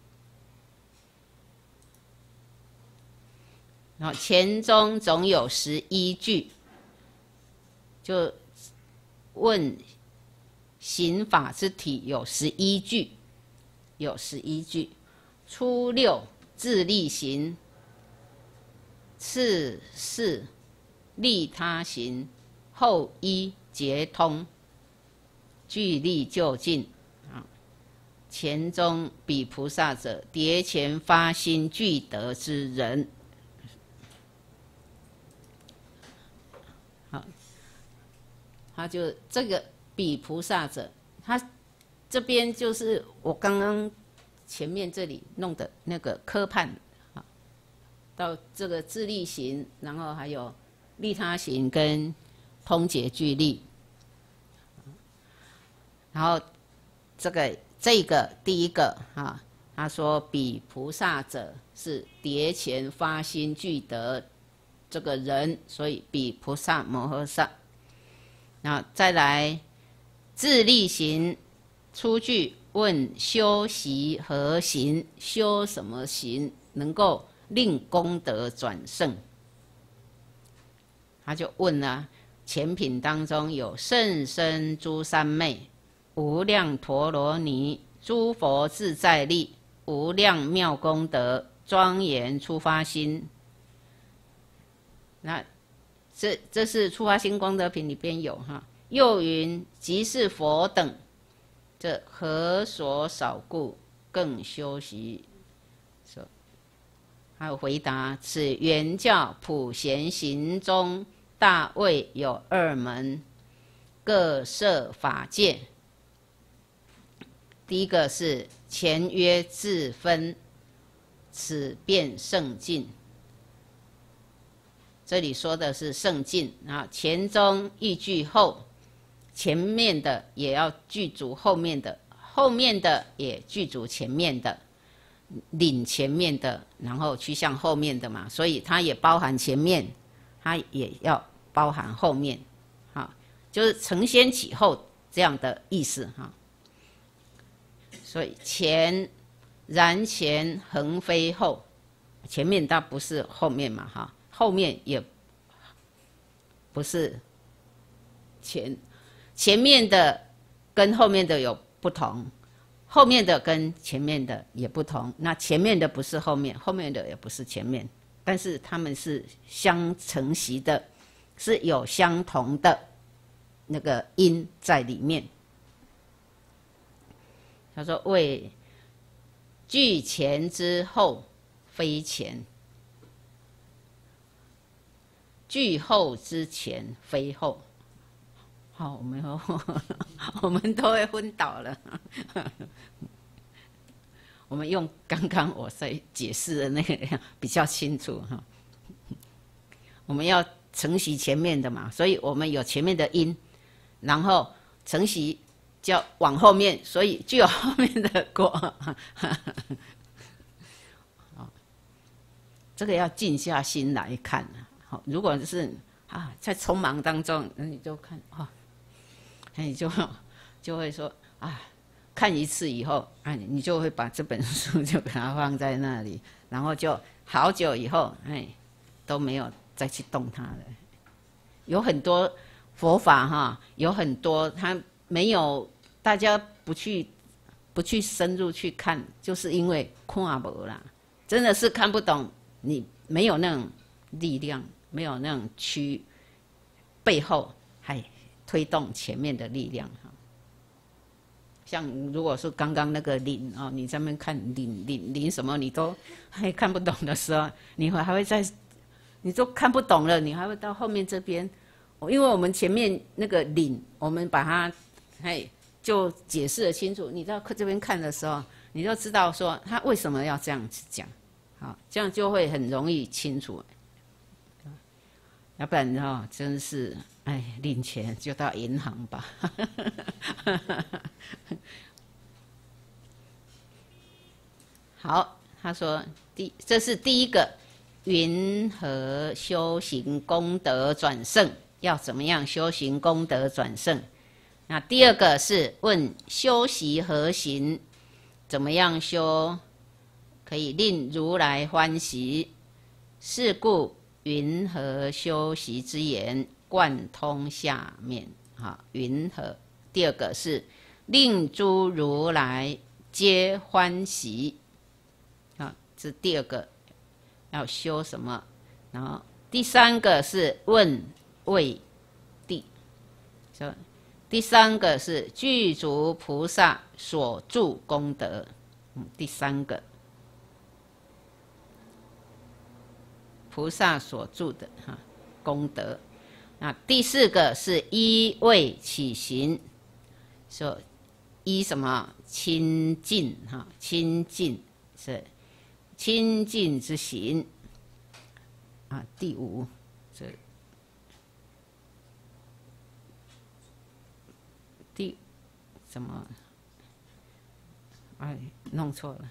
然后前中总有十一句，就问行法之体有十一句，有十一句。初六自利行，次四利他行，后一结通，具利就近啊。前中彼菩萨者，迭前发心具德之人。好， 他就这个比菩萨者，他这边就是我刚刚前面这里弄的那个科判啊，到这个自利行，然后还有利他行跟通解句例，然后这个这个第一个啊，他说比菩萨者是迭前发心具得这个人，所以比菩萨摩诃萨。然后再来自利行出句问修习何行，修什么行能够令功德转胜？他就问了，前品当中有甚深诸三昧、无量陀罗尼、诸佛自在力、无量妙功德、庄严初发心。那这这是初发心功德品里边有哈。又云即是佛等，这何所少故更修习？说还有回答：此原教普贤行中大位有二门，各设法界。第一个是前曰自分，此便胜进。这里说的是胜进啊，前中一句后，前面的也要具足后面的，后面的也具足前面的，领前面的，然后去向后面的嘛，所以它也包含前面，它也要包含后面，好，就是承先启后这样的意思哈。所以前然前横非后，前面它不是后面嘛哈。后面也不是前，前面的跟后面的有不同，后面的跟前面的也不同。那前面的不是后面，后面的也不是前面，但是他们是相承袭的，是有相同的那个因在里面。他说：“为具前之后，非前。”具后之前非后，好，我们我们都会昏倒了。我们用刚刚我在解释的那个比较清楚哈。我们要承袭前面的嘛，所以我们有前面的因，然后承袭就要往后面，所以就有后面的果。这个要静下心来看啊。好，如果是啊，在匆忙当中，那你就看哦，那你就就会说啊，看一次以后，啊，你就会把这本书就给它放在那里，然后就好久以后，哎，都没有再去动它了。有很多佛法哈，有很多它没有，大家不去不去深入去看，就是因为看不啦，真的是看不懂，你没有那种力量。没有那种驱背后还推动前面的力量哈。像如果是刚刚那个领哦，你在那边看领领领什么，你都还看不懂的时候，你会还会在，你都看不懂了，你还会到后面这边，因为我们前面那个领，我们把它嘿就解释得清楚，你到这边看的时候，你就知道说他为什么要这样子讲，好，这样就会很容易清楚。要不然哦，真是哎，领钱就到银行吧。好，他说第这是第一个，云何修行功德转胜？要怎么样修行功德转胜？那第二个是问修习何行？怎么样修可以令如来欢喜？是故。云何修习之言贯通下面啊？云何？第二个是令诸如来皆欢喜啊，这第二个要修什么？然后第三个是问为地，说第三个是具足菩萨所住功德，嗯，第三个。菩萨所住的哈功德， 那第四个是依位起行，说依什么清净哈？清净是清净之行啊。第五这第什么？哎，弄错了。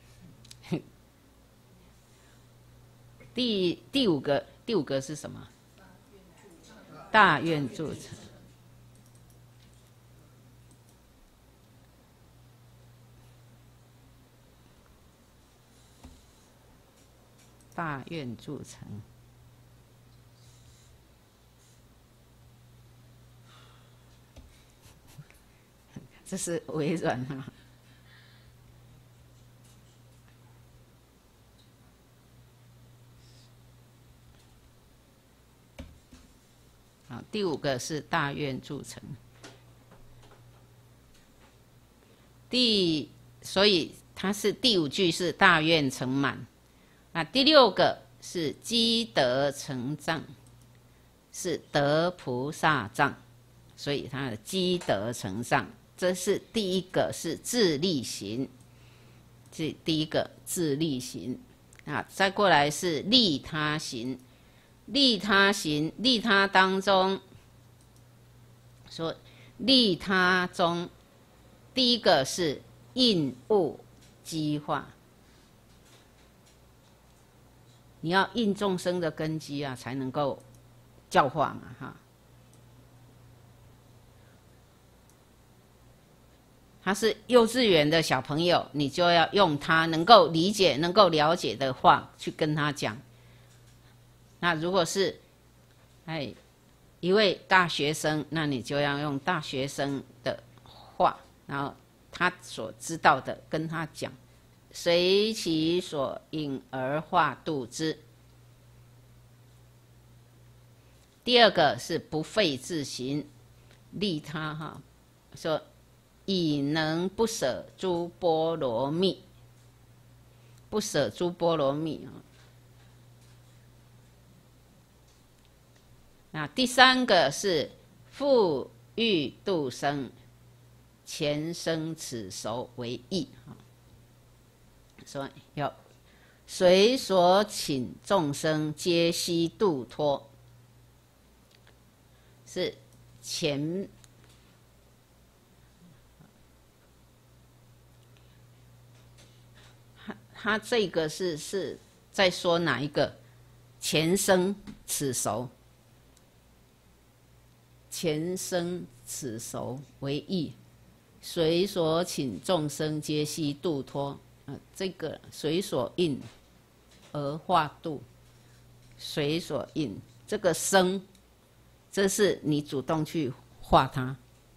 第第五个第五个是什么？大愿铸成。大愿铸成。这是微软哈。好，第五个是大愿铸成。第，所以它是第五句是大愿成满。那第六个是积德成障，是得菩萨障，所以它的积德成障，这是第一个是自力行，这第一个自力行啊，再过来是利他行。利他行，利他当中说，利他中第一个是应物机化，你要应众生的根基啊，才能够教化嘛，哈。他是幼稚园的小朋友，你就要用他能够理解、能够了解的话去跟他讲。那如果是哎一位大学生，那你就要用大学生的话，然后他所知道的跟他讲，随其所引而化度之。第二个是不废自行，利他哈，说以能不舍诸波罗蜜，不舍诸波罗蜜啊。那第三个是复欲度生，前生此熟为义啊，所以要随所请众生皆悉度脱，是前他他这个是是在说哪一个？前生此熟。前生此熟为义，随所请众生皆悉度脱。啊，这个随所应而化度，随所应这个生，这是你主动去化它。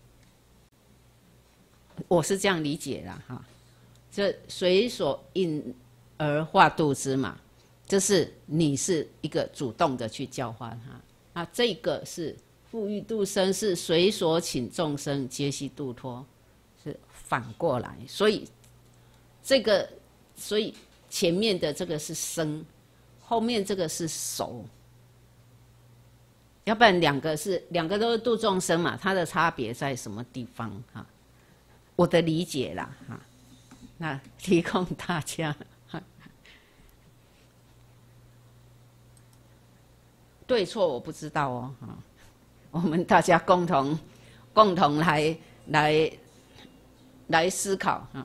我是这样理解啦，哈，这随所应而化度之嘛，就是你是一个主动的去教化它。啊，这个是。复欲度生是随所请众生皆悉度脱，是反过来，所以这个，所以前面的这个是生，后面这个是熟，要不然两个是两个都是度众生嘛，它的差别在什么地方哈？我的理解啦哈，那提供大家，对错我不知道哦哈。我们大家共同共同来来来思考啊，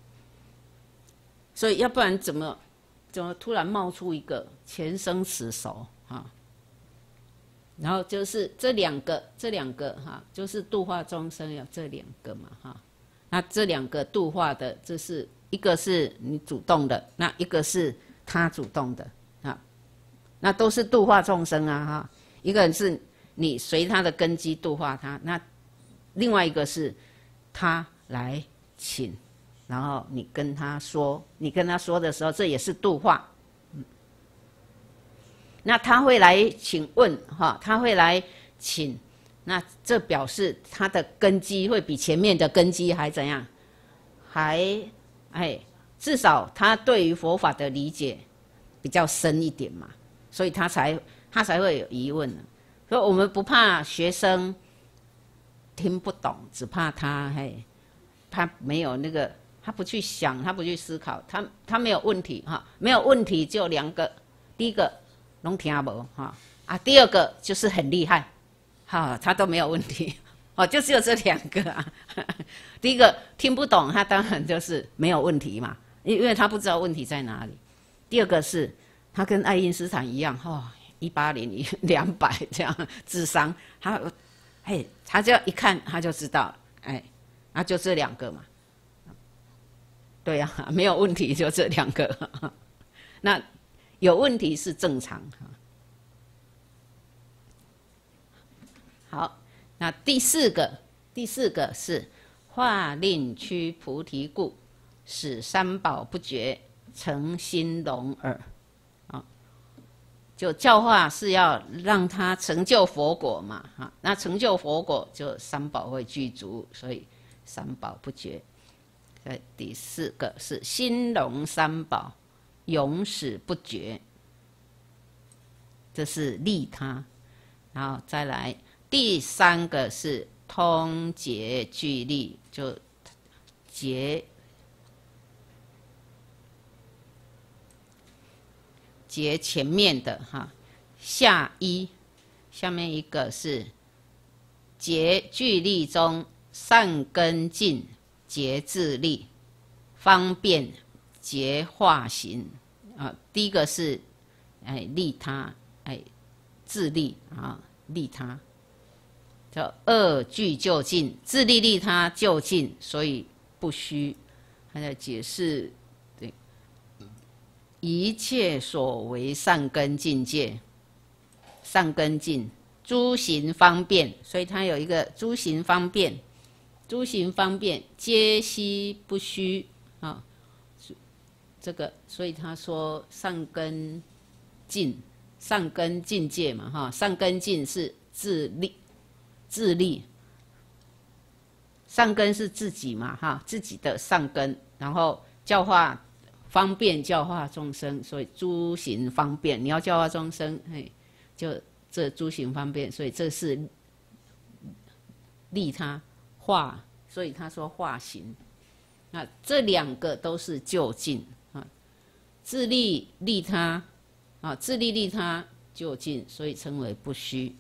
所以要不然怎么怎么突然冒出一个前生此熟啊？然后就是这两个这两个哈，就是度化众生有这两个嘛哈。那这两个度化的，这是一个是你主动的，那一个是他主动的啊，那都是度化众生啊哈。一个人是。你随他的根基度化他，那另外一个是他来请，然后你跟他说，你跟他说的时候，这也是度化。嗯，那他会来请问哈，他会来请，那这表示他的根基会比前面的根基还怎样？还哎，至少他对于佛法的理解比较深一点嘛，所以他才他才会有疑问呢。 所以我们不怕学生听不懂，只怕他嘿，他没有那个，他不去想，他不去思考，他他没有问题哈，没有问题就两个，第一个拢听无哈啊，第二个就是很厉害，哈，他都没有问题。哦，就只有这两个啊。第一个听不懂，他当然就是没有问题嘛，因为他不知道问题在哪里。第二个是他跟爱因斯坦一样，哦，一八零一两百这样智商，他嘿，他只要一看他就知道，哎，那就这两个嘛。对呀、啊，没有问题就这两个，那有问题是正常。好。那第四个，第四个是化令趋菩提故，使三宝不觉，成心龙耳。啊，就教化是要让他成就佛果嘛，哈，那成就佛果就三宝会具足，所以三宝不觉。在第四个是心龙三宝，永始不觉，这是利他，然后再来。第三个是通结具力，就结结前面的哈，下一下面一个是结具力中善根尽结自力，方便结化行啊。第一个是哎利他，哎自利啊利他。叫二俱就近，自利利他就近，所以不虚。他在解释，对，一切所为善根境界，善根境，诸行方便，所以他有一个诸行方便，诸行方便皆悉不虚啊。这个，所以他说善根境，善根境界嘛，哈，善根境是自利。自利，善根是自己嘛，哈，自己的善根，然后教化方便教化众生，所以诸行方便，你要教化众生，嘿，就这诸行方便，所以这是利他化，所以他说化行，那这两个都是就近啊，自利利他啊，自利利他就近，所以称为不虚。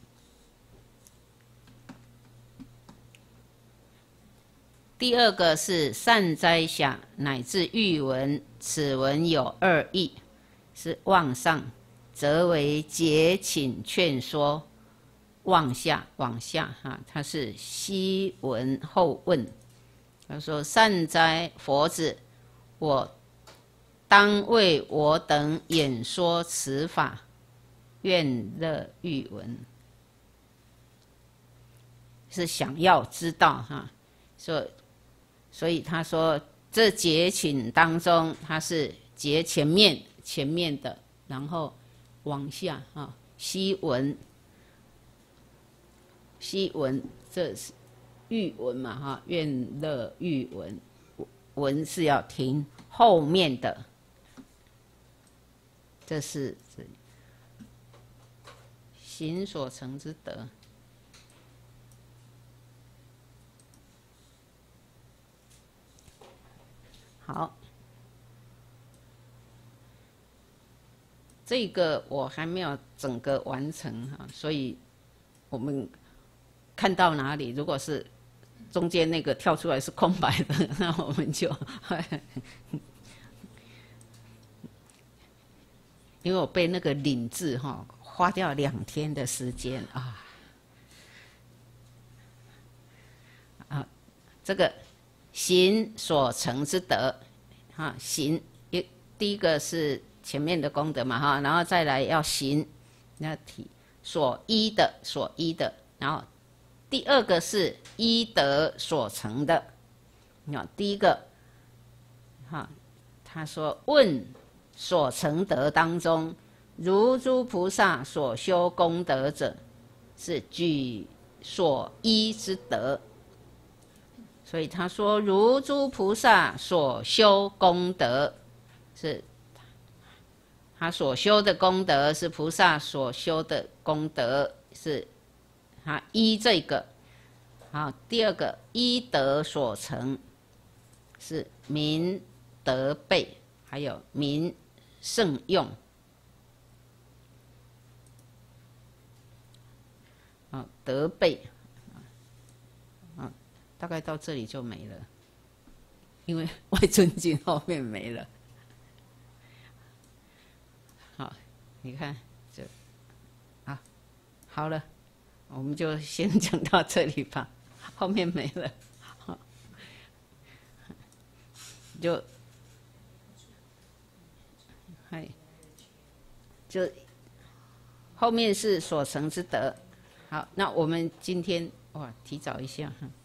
第二个是善哉想乃至欲闻，此文有二义，是往上则为结请劝说，往下往下哈，它是悉闻后问。他说：善哉佛子，我当为我等演说此法，愿乐欲闻，是想要知道哈，说。所以他说，这结请当中，它是结前面前面的，然后往下啊，悉闻，悉闻，这是欲闻嘛哈，愿乐欲闻，闻是要听后面的，这是行所成之德。好，这个我还没有整个完成哈，所以我们看到哪里，如果是中间那个跳出来是空白的，那我们就因为我背那个领字哈，花掉两天的时间啊啊，这个。行所成之德，哈，行一第一个是前面的功德嘛，哈，然后再来要行，要体所依的，所依的，然后第二个是依德所成的，啊，第一个，哈，他说问所成德当中，如诸菩萨所修功德者，是举所依之德。所以他说，如诸菩萨所修功德，是他所修的功德是菩萨所修的功德，是啊，依这个，好，第二个依德所成，是民德备，还有民圣用。啊，德备，啊，大概到这里就没了，因为外尊经后面没了。好，你看这，啊，好了，我们就先讲到这里吧，后面没了，好，就，嗨，就后面是所成之德。好，那我们今天哇，提早一下哈。